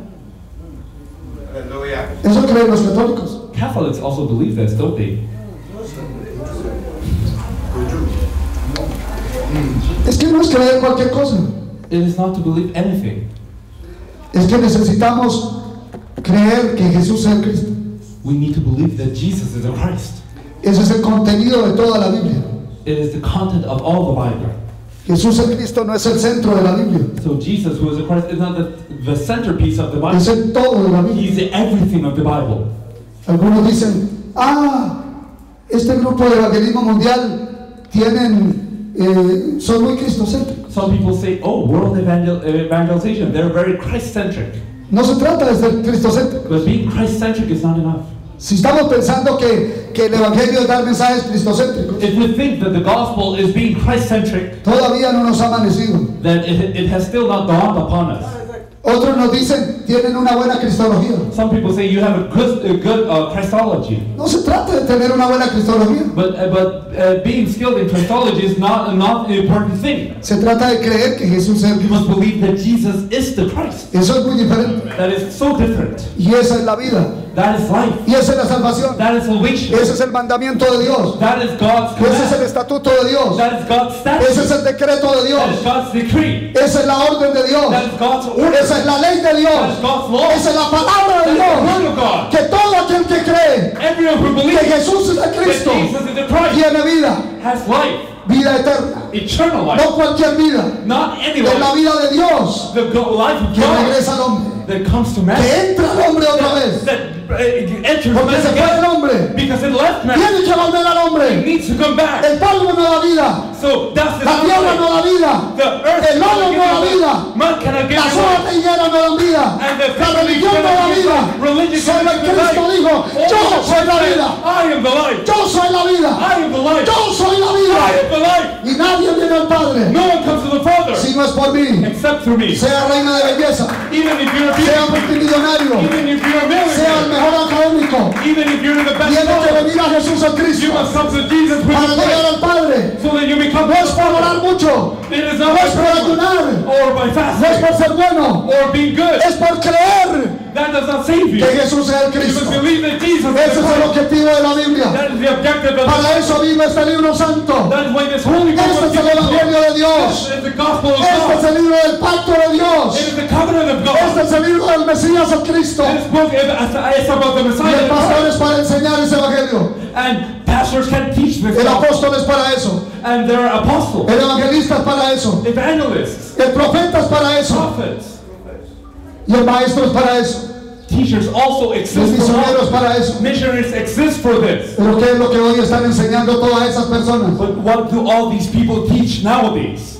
Eso creen los católicos. Catholics also believe this, don't they? Es que no es creer cualquier cosa. It is not to believe anything. Es que necesitamos creer que Jesús es el Cristo. We need to believe that Jesus is the Christ. Ese es el contenido de toda la Biblia. It is the content of all the Bible. Jesús el Cristo no es el centro de la Biblia. So Jesus, who is the Christ, is not the, the centerpiece of the Bible. Es el todo de la Biblia. He's the everything of the Bible. Algunos dicen, ah, este grupo de evangelismo mundial tienen, eh, son muy cristocéntricos. Some people say, oh, world evangel- evangelization, they're very Christ-centric. No se trata de ser cristocéntricos. But being Christ-centric is not enough. Si estamos pensando que, que el evangelio es dar mensajes cristocéntricos, If we think that the gospel is being Christ-centric, todavía no nos ha amanecido. then it, it has still not dawned upon us. Otros nos dicen, tienen una buena cristología. Some people say you have a good, a good uh, Christology. No se trata de tener una buena cristología. But, uh, but uh, being skilled in Christology is not, not the important thing. Se trata de creer que Jesús es el You Cristo. must believe that Jesus is the Christ. Eso es muy diferente. That is so different. Y esa es la vida. That is life. Y esa es la salvación. That is salvation. Ese es el mandamiento de Dios. That is God's Ese es el command. estatuto de Dios. That is God's Ese es statute. el decreto de That is Dios. God's decree. Esa es la orden de Dios. That is God's order. Esa es la ley de That is Dios. God's law. Esa es la palabra That de is the Dios. word of God. Que todo aquel que cree Everyone who que believes Jesús es el that Cristo Jesus is the Christ tiene vida, has life, vida eterna. eternal life, No cualquier vida, not any es la life. vida de Dios The go- life of que God regresa al hombre, that comes to man. que entra al hombre otra vez. That uh, enters Porque man se fue el again. hombre, Because it left man. tiene que volver al It hombre. needs to come back. El polvo no da vida, So that's the la tierra no da vida, The earth el lodo cannot no da give you vida, life. Man cannot give las you hojas life. de higuera no dan vida, And the la religión no da vida. religion Solo el cannot give Cristo life. dijo, yo Only soy la Christ vida, said, I am the life. yo soy la vida, I am the life. yo soy la I vida. am the life. Y nadie viene al Padre No one comes to the Father si no es por mí. except through me. Sea reina de belleza, Even if you're a sea beauty, multimillonario, even if you're a sea el millionaire, mejor académico, even if you're the best tiene que scholar, venir a Jesús el you Cristo must come to Jesus with para the llegar Christ al Padre. so that you become No es por orar mucho, It is no not by es por prayer ayunar, or by no es fasting por ser bueno, or being good. es por creer That does not save you. que Jesús es el You must Cristo. believe that Jesus is Ese the es el Christ. objetivo de la Biblia. That is the objective of Para the eso vino este libro santo. That is why this holy book Este was es el given to us. Evangelio de This Dios. is the gospel of Este es God. el libro del pacto de It Dios. is the covenant of Este God. es el libro del Mesías el Cristo. This book is is about the Y Messiah el and pastor Christ. es para enseñar ese Evangelio. And pastors can teach this El gospel. apóstol es para eso. And there are apostles, El evangelista es para eso. evangelists, El profeta es para eso. prophets. Y el maestro es para eso. Teachers also Los exist for misioneros that. para eso. Missionaries exist for this. Pero ¿qué es lo que hoy están enseñando todas esas personas? But what do all these people teach nowadays?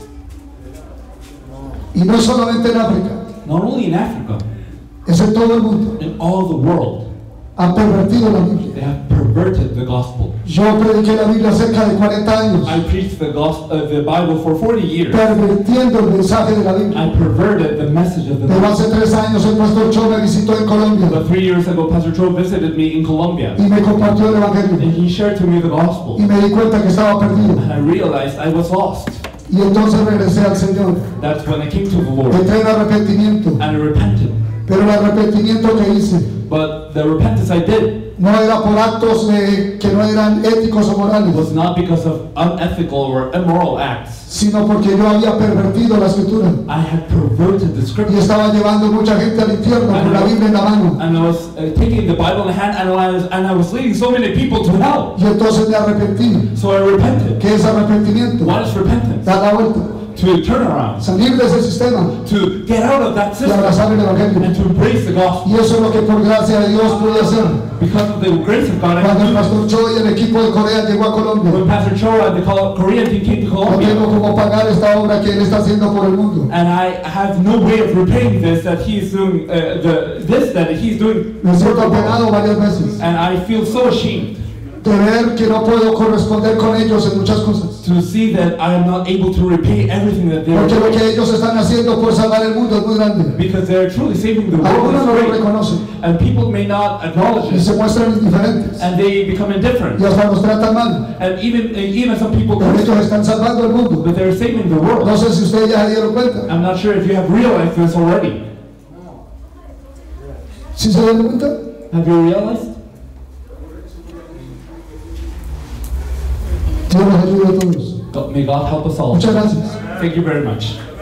Y no es solamente en África, Not only in Africa, es en todo el mundo. in all the world, Han pervertido la Biblia. they have perverted the gospel. Yo prediqué la Biblia cerca de cuarenta años, I preached the gospel, uh, the Bible for forty years. pervirtiendo el mensaje de la Biblia. I perverted the message of the Pero Bible. hace tres años el pastor Cho me visitó en Colombia But three years ago, Pastor Cho visited me in Colombia, y me compartió el Evangelio. and he shared to me the gospel. Y me di cuenta que estaba perdido. And I realized I was lost. Y entonces regresé al Señor. That's when I came to the Lord Entré en arrepentimiento. and I repented. Pero el arrepentimiento que hice But the repentance I did no era por actos de, que no eran éticos o morales, was not because of unethical or immoral acts. sino porque yo había pervertido la escritura I had perverted the y scripture. estaba llevando mucha gente al infierno con la Biblia en la mano. And I was uh, taking the Bible in the hand and I, was, and I was leading so many people to hell. Y entonces me arrepentí. So I repented. ¿Qué es arrepentimiento? What is repentance? Dar la vuelta, To turn around. salir de ese sistema To get out of that y system abrazar el Evangelio. and to embrace the gospel. Y eso es lo que por gracia de Dios pude hacer. Because of the grace of God, I Cuando can el do that. pastor Cho y el equipo de Corea llegó a Colombia, When Pastor Cho and the Col- Korean team came to no tengo Colombia, cómo pagar esta obra que él está haciendo por el mundo. and I have no way of repaying this that he's doing, uh, the this that he's doing, Me siento apenado varias veces and I feel so ashamed de ver que no puedo corresponder con ellos en muchas cosas. to see that I am not able to repay everything that they're Porque lo que doing, ellos están haciendo por salvar el mundo es muy grande. because they're truly saving the world. Algunos no lo It's great. reconocen And people may not acknowledge y it, se muestran indiferentes and they become indifferent, y hasta nos tratan mal. and even even some people, Pero ellos están salvando el mundo. but they're saving the world. No sé si ustedes ya se dieron cuenta. I'm not sure if you have realized this already. ¿Sí se dieron cuenta? Have you realized? Dios nos ayude a todos. God- May God help us all. Muchas gracias. Thank you very much.